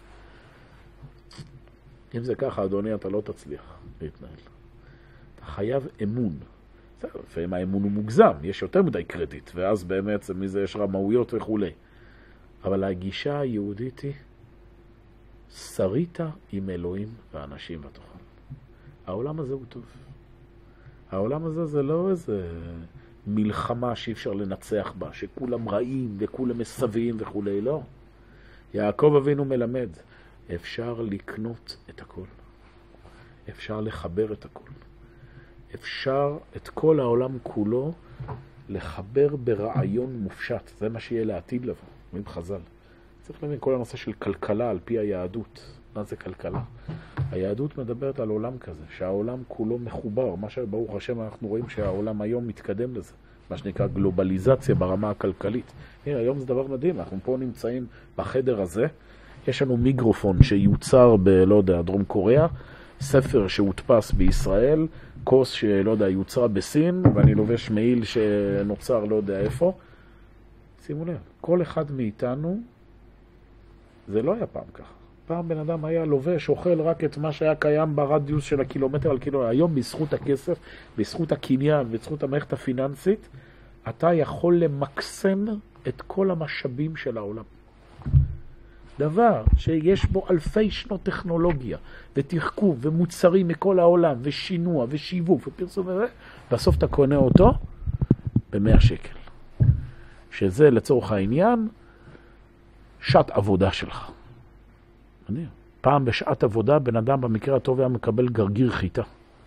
אם זה ככה, אדוני, אתה לא תצליח להתנהל. אתה חייב אמון. לפעמים האמון הוא מוגזם, יש יותר מדי קרדיט, ואז באמת מזה יש רמאויות וכו'. אבל הגישה היהודית היא, שרית עם אלוהים ואנשים בתוכם. העולם הזה הוא טוב. העולם הזה זה לא איזה מלחמה שאי אפשר לנצח בה, שכולם רעים וכולם מסביעים וכו'. לא. יעקב אבינו מלמד, אפשר לקנות את הכל. אפשר לחבר את הכל. אפשר את כל העולם כולו לחבר ברעיון מופשט. זה מה שיהיה לעתיד לבוא, אומרים חז"ל. צריך להבין כל הנושא של כלכלה על פי היהדות. מה זה כלכלה? היהדות מדברת על עולם כזה, שהעולם כולו מחובר. מה שברוך השם אנחנו רואים שהעולם היום מתקדם לזה. מה שנקרא גלובליזציה ברמה הכלכלית. הנה, היום זה דבר מדהים. אנחנו פה נמצאים בחדר הזה. יש לנו מיקרופון שיוצר ב, לא יודע, דרום קוריאה, ספר שהודפס בישראל, כוס שלא יודע, יוצרה בסין, ואני לובש מעיל שנוצר לא יודע איפה. שימו לב, כל אחד מאיתנו, זה לא היה פעם ככה. פעם בן אדם היה לובש, אוכל רק את מה שהיה קיים ברדיוס של הקילומטר על קילומטר. היום בזכות הכסף, בזכות הקניין, בזכות המערכת הפיננסית, אתה יכול למקסם את כל המשאבים של העולם. דבר שיש בו אלפי שנות טכנולוגיה, ותחכום, ומוצרים מכל העולם, ושינוע, ושיווק, ופרסום וזה, בסוף אתה קונה אותו ב-מאה שקל. שזה לצורך העניין, שעת עבודה שלך. פעם בשעת עבודה, בן אדם במקרה הטוב היה מקבל גרגיר חיטה.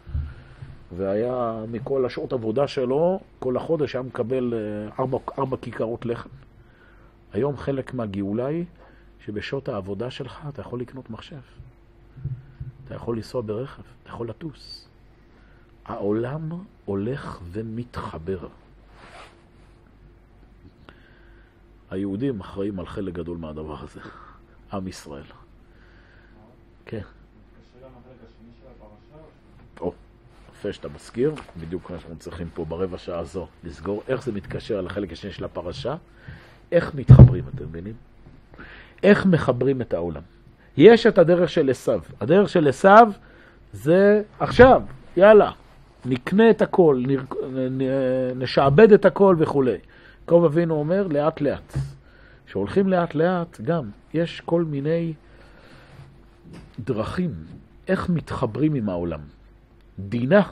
והיה מכל השעות עבודה שלו, כל החודש היה מקבל ארבע, ארבע כיכרות לחם. היום חלק מהגאולה היא, שבשעות העבודה שלך אתה יכול לקנות מחשב. אתה יכול לנסוע ברכב, אתה יכול לטוס. העולם הולך ומתחבר. היהודים אחראים על חלק גדול מהדבר הזה. עם ישראל. כן. מתקשר גם החלק השני של הפרשה? או, יפה שאתה מזכיר. בדיוק אנחנו צריכים פה ברבע שעה הזו לסגור איך זה מתקשר לחלק השני של הפרשה. איך מתחברים, אתם מבינים? איך מחברים את העולם? יש את הדרך של עשיו. הדרך של עשיו זה עכשיו, יאללה, נקנה את הכל, נשעבד את הכל וכו'. יעקב אבינו אומר לאט לאט. שהולכים לאט לאט גם, יש כל מיני דרכים איך מתחברים עם העולם. דינה,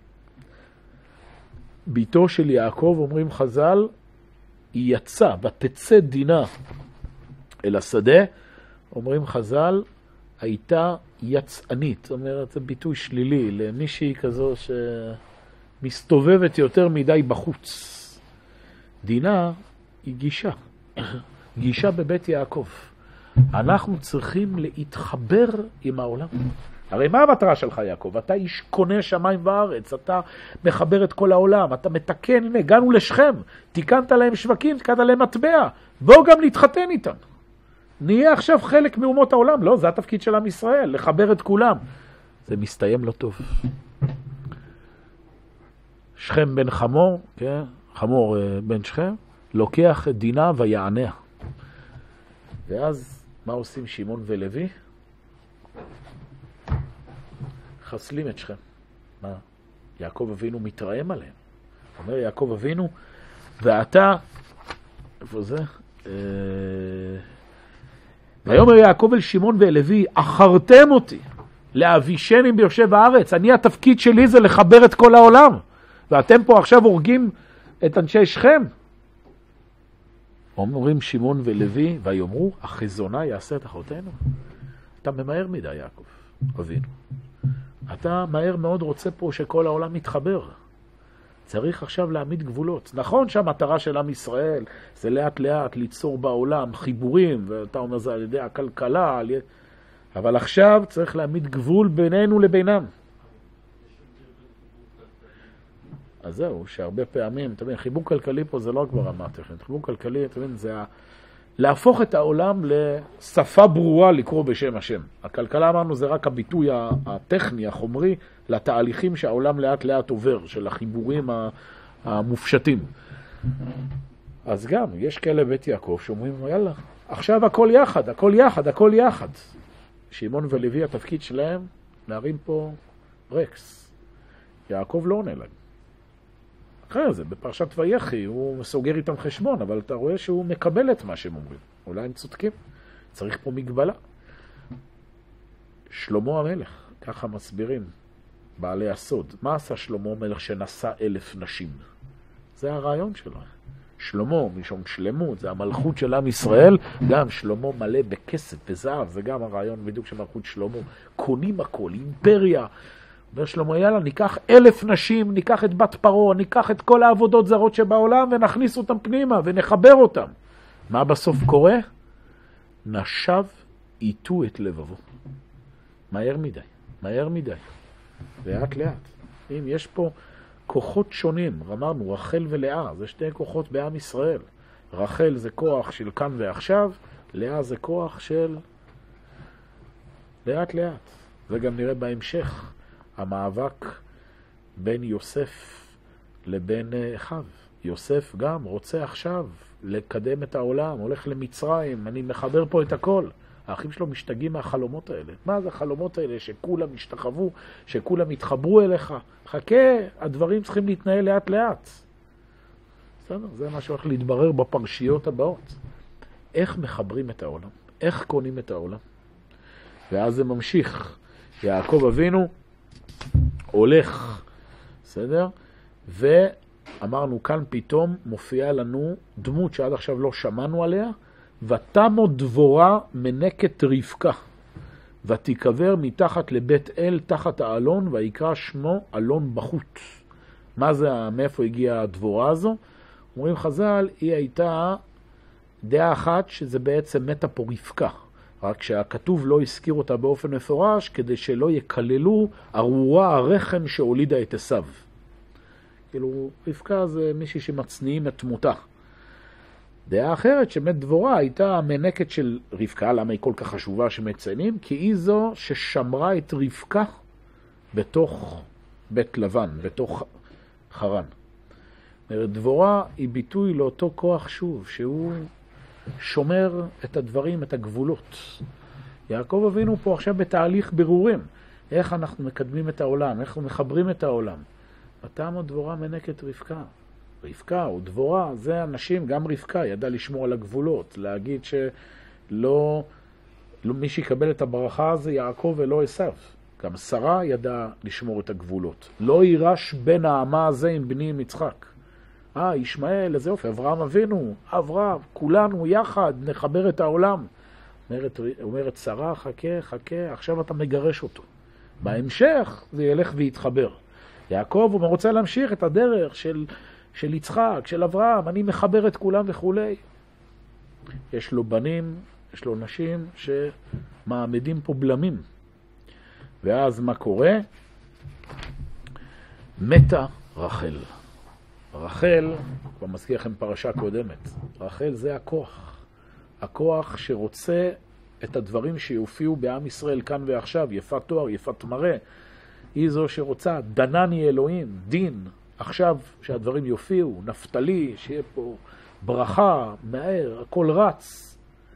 ביתו של יעקב, אומרים חז"ל, היא יצאה, ותצא דינה אל השדה, אומרים חז"ל, הייתה יצאנית. זאת אומרת, זה ביטוי שלילי למישהי כזו שמסתובבת יותר מדי בחוץ. דינה היא גישה, גישה בבית יעקב. אנחנו צריכים להתחבר עם העולם. הרי מה המטרה שלך יעקב? אתה איש קונה שמיים וארץ, אתה מחבר את כל העולם, אתה מתקן, הנה, הגענו לשכם, תיקנת להם שווקים, תיקנת להם מטבע, בואו גם להתחתן איתם. נהיה עכשיו חלק מאומות העולם, לא, זה התפקיד של עם ישראל, לחבר את כולם. זה מסתיים לא טוב. שכם בן חמור, כן? חמור בן שכם, לוקח את דינה ויעניה. ואז מה עושים שמעון ולוי? חסלים את שכם. מה? יעקב אבינו מתרעם עליהם. אומר יעקב אבינו, ואתה, איפה זה? ויאמר יעקב אל שמעון ואל לוי, אחרתם אותי לאבישני ביושב הארץ. אני, התפקיד שלי זה לחבר את כל העולם. ואתם פה עכשיו הורגים את אנשי שכם. אומרים שמעון ולוי, ויאמרו, החזונה יעשה את אחותינו. אתה ממהר מדי יעקב אבינו. אתה מהר מאוד רוצה פה שכל העולם מתחבר. צריך עכשיו להעמיד גבולות. נכון שהמטרה של עם ישראל זה לאט לאט ליצור בעולם חיבורים, ואתה אומר זה על ידי הכלכלה, על ידי... אבל עכשיו צריך להעמיד גבול בינינו לבינם. אז זהו, שהרבה פעמים, אתה מבין, חיבור כלכלי פה זה לא כבר רמה טכנית. חיבור כלכלי, אתה מבין, זה ה... להפוך את העולם לשפה ברורה לקרוא בשם השם. הכלכלה אמרנו זה רק הביטוי הטכני, החומרי, לתהליכים שהעולם לאט לאט עובר, של החיבורים המופשטים. אז גם, יש כאלה בית יעקב שאומרים, יאללה, עכשיו הכל יחד, הכל יחד, הכל יחד. שמעון ולוי, התפקיד שלהם, להרים פה ברקס. יעקב לא עונה להם. אחרי זה, בפרשת ויחי, הוא סוגר איתם חשבון, אבל אתה רואה שהוא מקבל את מה שהם אומרים. אולי הם צודקים. צריך פה מגבלה. שלמה המלך, ככה מסבירים, בעלי הסוד. מה עשה שלמה המלך שנשא אלף נשים? זה הרעיון שלו. שלמה, משום שלמות, זה המלכות של עם ישראל, גם שלמה מלא בכסף, בזהב, זה גם הרעיון בדיוק של מלכות שלמה. קונים הכל, אימפריה, אומר שלמה, יאללה, ניקח אלף נשים, ניקח את בת פרעה, ניקח את כל העבודות זרות שבעולם ונכניס אותם פנימה ונחבר אותם. מה בסוף קורה? נשב איתו את לבבו. מהר מדי, מהר מדי. לאט לאט. אם יש פה כוחות שונים, אמרנו, רחל ולאה, זה שתי כוחות בעם ישראל. רחל זה כוח של כאן ועכשיו, לאה זה כוח של לאט לאט. זה גם נראה בהמשך, המאבק בין יוסף לבין אחיו. יוסף גם רוצה עכשיו לקדם את העולם, הולך למצרים, אני מחבר פה את הכל. האחים שלו משתגעים מהחלומות האלה. מה זה החלומות האלה שכולם השתחוו, שכולם התחברו אליך? חכה, הדברים צריכים להתנהל לאט לאט. בסדר, זה מה שהולך להתברר בפרשיות הבאות. איך מחברים את העולם? איך קונים את העולם? ואז זה ממשיך. יעקב אבינו הולך, בסדר? ואמרנו כאן פתאום מופיעה לנו דמות שעד עכשיו לא שמענו עליה, ותמו דבורה מנקת רבקה, ותיקבר מתחת לבית אל תחת האלון, ויקרא שמו אלון בחוט. מה זה, מאיפה הגיעה הדבורה הזו? אומרים חז"ל, היא הייתה דעה אחת שזה בעצם מתה פה רבקה. רק שהכתוב לא הזכיר אותה באופן מפורש, כדי שלא יקללו ארורה הרחם שהולידה את עשיו. כאילו, רבקה זה מישהי שמצניעים את תמותה. דעה אחרת שמת דבורה הייתה המנקת של רבקה, למה היא כל כך חשובה שמציינים? כי היא זו ששמרה את רבקה בתוך בית לבן, בתוך חרן. דבורה היא ביטוי לאותו כוח שוב, שהוא שומר את הדברים, את הגבולות. יעקב אבינו פה עכשיו בתהליך ברורים. איך אנחנו מקדמים את העולם, איך אנחנו מחברים את העולם. ותמו דבורה מנקת רבקה. רבקה או דבורה, זה אנשים, גם רבקה ידע לשמור על הגבולות, להגיד שלא לא, מי שיקבל את הברכה זה יעקב ולא עשיו. גם שרה ידע לשמור את הגבולות. לא יירש בין האמה הזה עם בני עם יצחק. אה, ישמעאל, איזה אופי, אברהם אבינו, אברהם, כולנו יחד נחבר את העולם. אומרת, אומרת שרה, חכה, חכה, עכשיו אתה מגרש אותו. בהמשך זה ילך ויתחבר. יעקב הוא רוצה להמשיך את הדרך של, של יצחק, של אברהם, אני מחבר את כולם וכו'. יש לו בנים, יש לו נשים שמעמדים פה בלמים. ואז מה קורה? מתה רחל. רחל, כבר מזכיר לכם פרשה קודמת, רחל זה הכוח. הכוח שרוצה את הדברים שיופיעו בעם ישראל כאן ועכשיו, יפת תואר, יפת מראה. היא זו שרוצה, דנני אלוהים, דין, עכשיו שהדברים יופיעו, נפתלי, שיהיה פה ברכה, מהר, הכל רץ.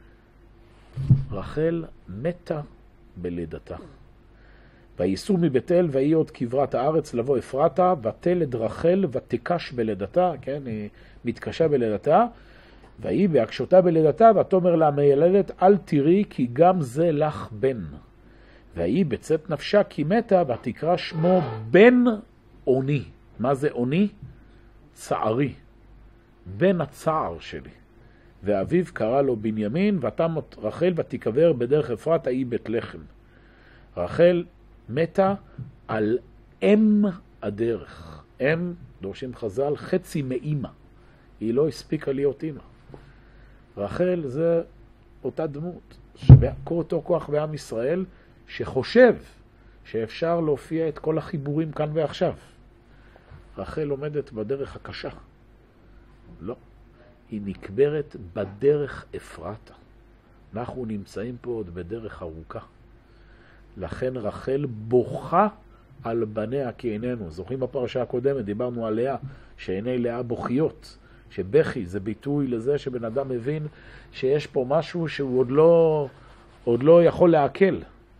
רחל מתה בלידתה. וייסעו מבית אל, ויהי עוד כברת הארץ לבוא אפרתה, ותלד רחל ותקש בלידתה, כן, היא מתקשה בלידתה, ויהי בהקשותה בלידתה, ותאמר לה מיילדת, אל תראי כי גם זה לך בן. ויהי בצאת נפשה כי מתה, ותקרא שמו בן עוני. מה זה עוני? צערי. בן הצער שלי. ואביו קרא לו בנימין, ותמת רחל ותיקבר בדרך אפרתה היא בית לחם. רחל מתה על אם הדרך. אם, דורשים חז"ל, חצי מאמא. היא לא הספיקה להיות אמא. רחל זה אותה דמות, אותו כוח בעם ישראל, שחושב שאפשר להופיע את כל החיבורים כאן ועכשיו. רחל עומדת בדרך הקשה. לא. היא נקברת בדרך אפרתה. אנחנו נמצאים פה עוד בדרך ארוכה. לכן רחל בוכה על בניה כעינינו. זוכרים בפרשה הקודמת, דיברנו על לאה, שעיני לאה בוכיות. שבכי זה ביטוי לזה שבן אדם מבין שיש פה משהו שהוא עוד לא, עוד לא יכול להקל.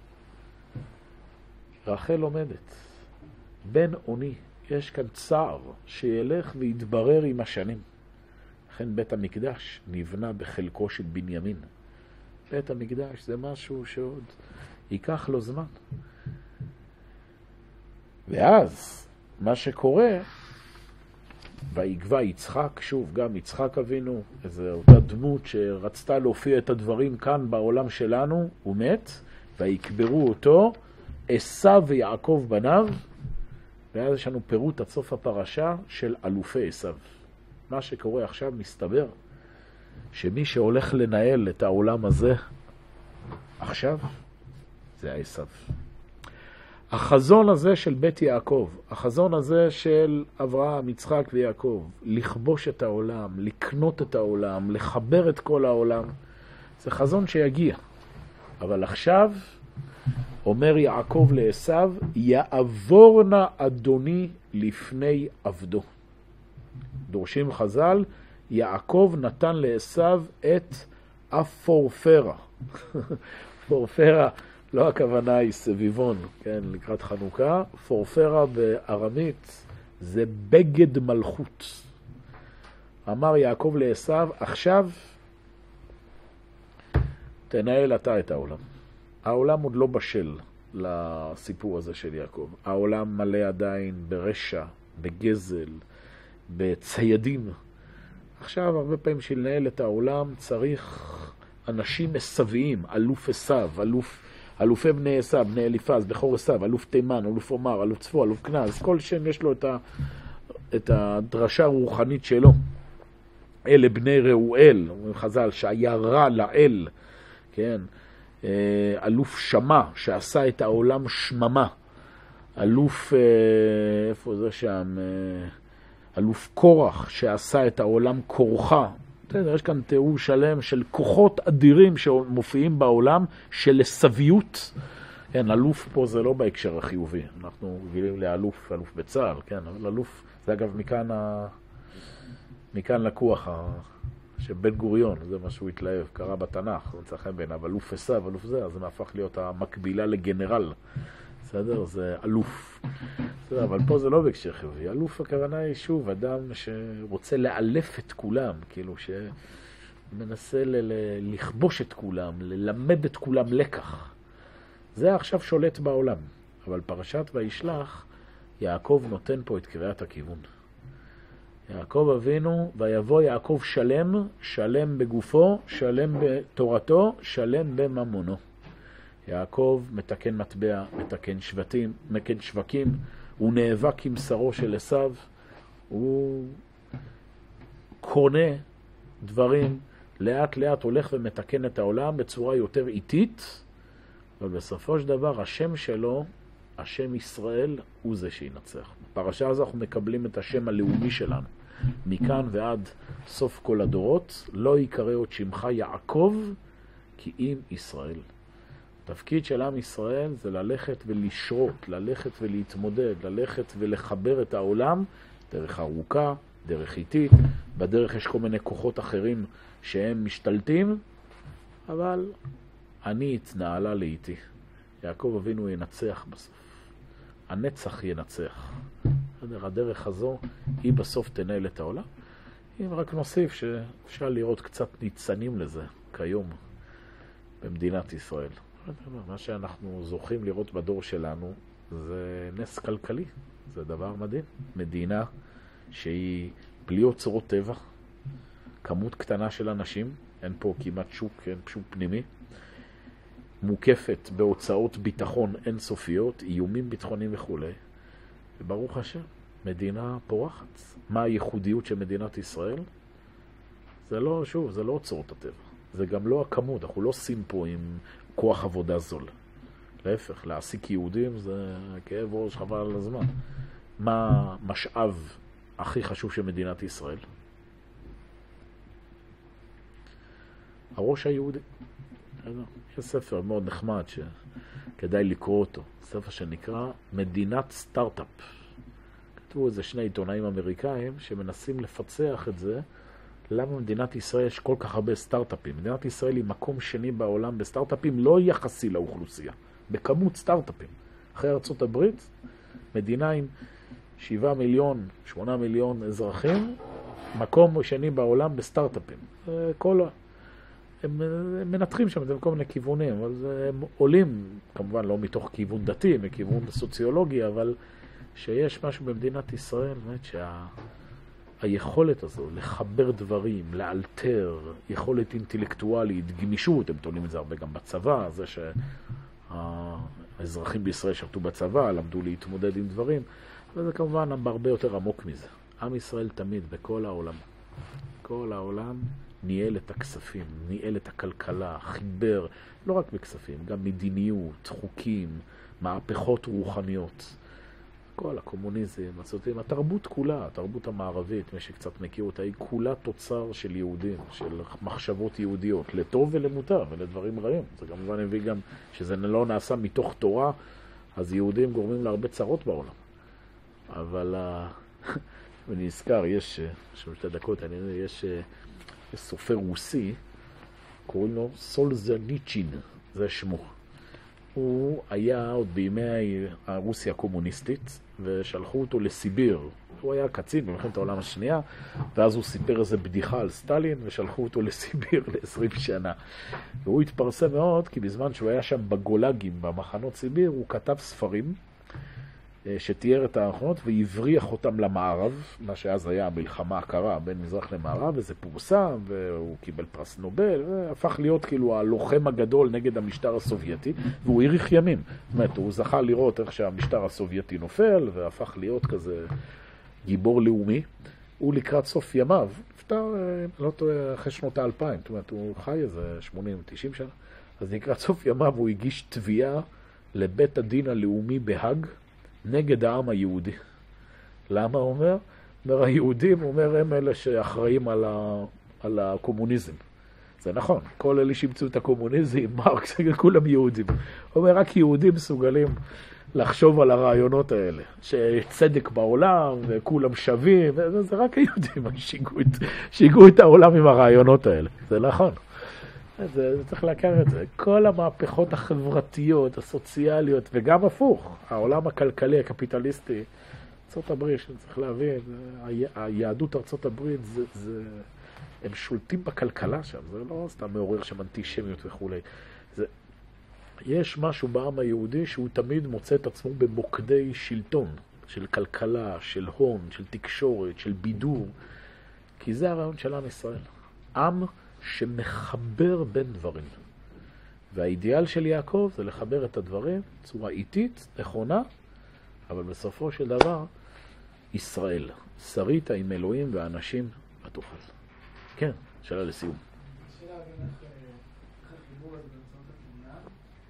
רחל עומדת. בן עוני. יש כאן צער שילך ויתברר עם השנים. לכן בית המקדש נבנה בחלקו של בנימין. בית המקדש זה משהו שעוד ייקח לו זמן. ואז מה שקורה, ויגבה יצחק, שוב גם יצחק אבינו, איזו אותה דמות שרצתה להופיע את הדברים כאן בעולם שלנו, הוא מת, ויקברו אותו, עשיו ויעקב בניו, ואז יש לנו פירוט עד סוף הפרשה של אלופי עשיו. מה שקורה עכשיו מסתבר שמי שהולך לנהל את העולם הזה עכשיו זה עשיו. החזון הזה של בית יעקב, החזון הזה של אברהם, יצחק ויעקב, לכבוש את העולם, לקנות את העולם, לחבר את כל העולם, זה חזון שיגיע. אבל עכשיו אומר יעקב לעשיו, יעבור נא אדוני לפני עבדו. דורשים חז"ל, יעקב נתן לעשיו את הפורפרה. פורפרה, לא הכוונה היא סביבון, כן, לקראת חנוכה. פורפרה בארמית זה בגד מלכות. אמר יעקב לעשיו, עכשיו תנהל אתה את העולם. העולם עוד לא בשל לסיפור הזה של יעקב. העולם מלא עדיין ברשע, בגזל, בציידים. עכשיו, הרבה פעמים של לנהל את העולם צריך אנשים עשוויים, אלוף עשיו, אלוף, אלופי בני עשיו, בני אליפז, בכור עשיו, אלוף תימן, אלוף עומר, אלוף צפו, אלוף כנז, כל שם יש לו את, ה, את הדרשה הרוחנית שלו. אלה בני ראואל, אומרים חז"ל, שהיה רע לאל, כן? אלוף שמע, שעשה את העולם שממה. אלוף, איפה זה שם? אלוף קורח, שעשה את העולם קורחה. יש כאן תיאור שלם של כוחות אדירים שמופיעים בעולם, של סביות. כן, אלוף פה זה לא בהקשר החיובי. אנחנו רגילים לאלוף, אלוף בצה"ל, כן, אבל אלוף, זה אגב מכאן, ה... מכאן לקוח ה... שבן גוריון, זה מה שהוא התלהב, קרא בתנ"ך, הוא מצא חן בין, אבל אלוף עשיו, אלוף זה, אז זה הפך להיות המקבילה לגנרל. בסדר? זה אלוף. בסדר, אבל פה זה לא בהקשר חיובי. אלוף הכוונה היא שוב, אדם שרוצה לאלף את כולם, כאילו שמנסה ל- לכבוש את כולם, ללמד את כולם לקח. זה עכשיו שולט בעולם. אבל פרשת וישלח, יעקב נותן פה את קריאת הכיוון. יעקב אבינו, ויבוא יעקב שלם, שלם בגופו, שלם בתורתו, שלם בממונו. יעקב מתקן מטבע, מתקן שבטים, מתקן שווקים, הוא נאבק עם שרו של עשיו, הוא קונה דברים, לאט לאט הולך ומתקן את העולם בצורה יותר איטית, אבל בסופו של דבר השם שלו, השם ישראל, הוא זה שינצח. בפרשה הזו אנחנו מקבלים את השם הלאומי שלנו. מכאן ועד סוף כל הדורות, לא יקרא עוד שמך יעקב, כי אם ישראל. התפקיד של עם ישראל זה ללכת ולשרות, ללכת ולהתמודד, ללכת ולחבר את העולם, דרך ארוכה, דרך איטית, בדרך יש כל מיני כוחות אחרים שהם משתלטים, אבל אני אתנעלה לאיתי. יעקב אבינו ינצח בסוף. הנצח ינצח. הדרך הזו היא בסוף תנהל את העולם. אם רק נוסיף שאפשר לראות קצת ניצנים לזה כיום במדינת ישראל. מה שאנחנו זוכים לראות בדור שלנו זה נס כלכלי. זה דבר מדהים. מדינה שהיא בלי אוצרות טבע, כמות קטנה של אנשים, אין פה כמעט שוק, אין שוק פנימי, מוקפת בהוצאות ביטחון אינסופיות, איומים ביטחוניים וכו'. וברוך השם, מדינה פורחת. מה הייחודיות של מדינת ישראל? זה לא, שוב, זה לא אוצרות הטבע. זה גם לא הכמות, אנחנו לא עושים פה עם כוח עבודה זול. להפך, להעסיק יהודים זה כאב ראש חבל על הזמן. מה המשאב הכי חשוב של מדינת ישראל? הראש היהודי. יש ספר מאוד נחמד שכדאי לקרוא אותו. ספר שנקרא מדינת סטארט-אפ. כתבו איזה שני עיתונאים אמריקאים שמנסים לפצח את זה. למה במדינת ישראל יש כל כך הרבה סטארט-אפים? מדינת ישראל היא מקום שני בעולם בסטארט-אפים לא יחסי לאוכלוסייה. בכמות סטארט-אפים. אחרי ארצות הברית, מדינה עם שבעה מיליון, שמונה מיליון אזרחים, מקום שני בעולם בסטארט-אפים. כל... הם מנתחים שם את זה בכל מיני כיוונים, אבל הם עולים, כמובן לא מתוך כיוון דתי, מכיוון סוציולוגי, אבל שיש משהו במדינת ישראל, באמת שהיכולת הזו לחבר דברים, לאלתר, יכולת אינטלקטואלית, גמישות, הם תולים את זה הרבה גם בצבא, זה האזרחים בישראל שרתו בצבא, למדו להתמודד עם דברים, וזה כמובן הרבה יותר עמוק מזה. עם ישראל תמיד, בכל העולם, כל העולם ניהל את הכספים, ניהל את הכלכלה, חיבר, לא רק בכספים, גם מדיניות, חוקים, מהפכות רוחניות. כל הקומוניזם, הצוותים, התרבות כולה, התרבות המערבית, מי שקצת מכיר אותה, היא כולה תוצר של יהודים, של מחשבות יהודיות, לטוב ולמוטב ולדברים רעים. זה כמובן הביא גם שזה לא נעשה מתוך תורה, אז יהודים גורמים להרבה צרות בעולם. אבל אני נזכר, יש, שתי דקות, אני יודע, יש, יש סופר רוסי, קוראים לו סולז'ניצ'ין, זה שמו. הוא היה עוד בימי הרוסיה הקומוניסטית, ושלחו אותו לסיביר. הוא היה קצין במלחמת העולם השנייה, ואז הוא סיפר איזה בדיחה על סטלין, ושלחו אותו לסיביר ל-עשרים שנה. והוא התפרסם מאוד, כי בזמן שהוא היה שם בגולגים, במחנות סיביר, הוא כתב ספרים, שתיאר את האחרונות והבריח אותם למערב, מה שאז היה המלחמה הקרה בין מזרח למערב, וזה פורסם, והוא קיבל פרס נובל, והפך להיות כאילו הלוחם הגדול נגד המשטר הסובייטי, והוא האריך ימים. זאת אומרת, הוא זכה לראות איך שהמשטר הסובייטי נופל, והפך להיות כזה גיבור לאומי. הוא לקראת סוף ימיו, נפטר, לא טועה, אחרי שנות האלפיים, זאת אומרת, הוא חי איזה שמונים תשעים שנה, אז לקראת סוף ימיו הוא הגיש תביעה לבית הדין הלאומי בהאג, נגד העם היהודי. למה הוא אומר? אומר היהודים, הוא אומר, הם אלה שאחראים על, ה... על הקומוניזם. זה נכון, כל אלה שימצאו את הקומוניזם, מרקס, כולם יהודים. הוא אומר, רק יהודים מסוגלים לחשוב על הרעיונות האלה, שצדק בעולם וכולם שווים, זה, זה רק היהודים שיגעו את, שיגעו את העולם עם הרעיונות האלה. זה נכון. זה, זה צריך להכיר את זה. כל המהפכות החברתיות, הסוציאליות, וגם הפוך, העולם הכלכלי, הקפיטליסטי, ארצות הברית, שצריך להבין, היהדות ארצות הברית, זה, זה, הם שולטים בכלכלה שם, זה לא סתם מעורר שם אנטישמיות וכו'. זה, יש משהו בעם היהודי שהוא תמיד מוצא את עצמו במוקדי שלטון, של כלכלה, של הון, של תקשורת, של בידור, כי זה הרעיון של עם ישראל. עם שמחבר בין דברים. והאידיאל של יעקב זה לחבר את הדברים בצורה איטית, נכונה, אבל בסופו של דבר, ישראל. שרית עם אלוהים ואנשים התוכל. כן, שאלה לסיום. השאלה גם איך החיבור הזה באמצעות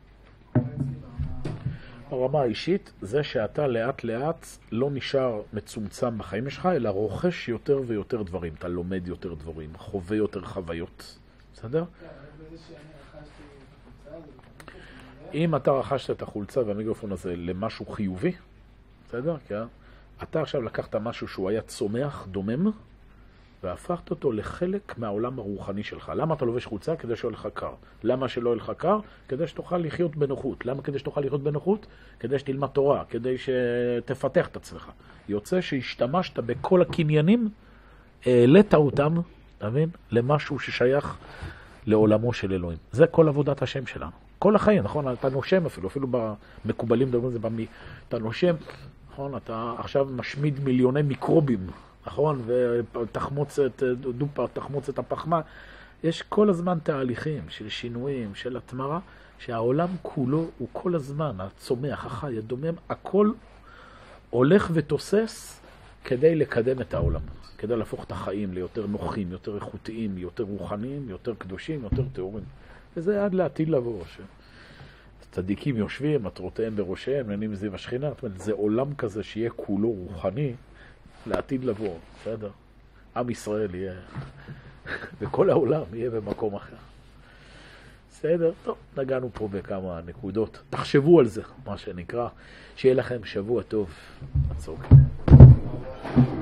התמונה, הרמה האישית זה שאתה לאט לאט לא נשאר מצומצם בחיים שלך, אלא רוכש יותר ויותר דברים. אתה לומד יותר דברים, חווה יותר חוויות. בסדר? כן, אבל בזה שאני רכשתי את החולצה הזאת, אם אתה רכשת את החולצה והמיקרופון הזה למשהו חיובי, בסדר? כן? אתה עכשיו לקחת משהו שהוא היה צומח, דומם, והפכת אותו לחלק מהעולם הרוחני שלך. למה אתה לובש חולצה? כדי שלא לך קר. למה שלא יהיה לך קר? כדי שתוכל לחיות בנוחות. למה כדי שתוכל לחיות בנוחות? כדי שתלמד תורה, כדי שתפתח את עצמך. יוצא שהשתמשת בכל הקניינים, העלית אותם, תבין? למשהו ששייך לעולמו של אלוהים. זה כל עבודת השם שלנו. כל החיים, נכון? אתה נושם אפילו, אפילו במקובלים דברים זה במי. אתה נושם, נכון? אתה עכשיו משמיד מיליוני מיקרובים, נכון? ותחמוץ את, דופה, תחמוץ את הפחמה. יש כל הזמן תהליכים של שינויים, של התמרה, שהעולם כולו הוא כל הזמן, הצומח, החי, הדומם, הכל הולך ותוסס כדי לקדם את העולם. כדי להפוך את החיים ליותר נוחים, יותר איכותיים, יותר רוחניים, יותר קדושים, יותר טהורים. וזה עד לעתיד לבוא. צדיקים יושבים, מטרותיהם בראשיהם, נהנים זיו השכינה. זאת אומרת, זה עולם כזה שיהיה כולו רוחני לעתיד לבוא. בסדר? עם ישראל יהיה, וכל העולם יהיה במקום אחר. בסדר? טוב, נגענו פה בכמה נקודות. תחשבו על זה, מה שנקרא. שיהיה לכם שבוע טוב. עצור.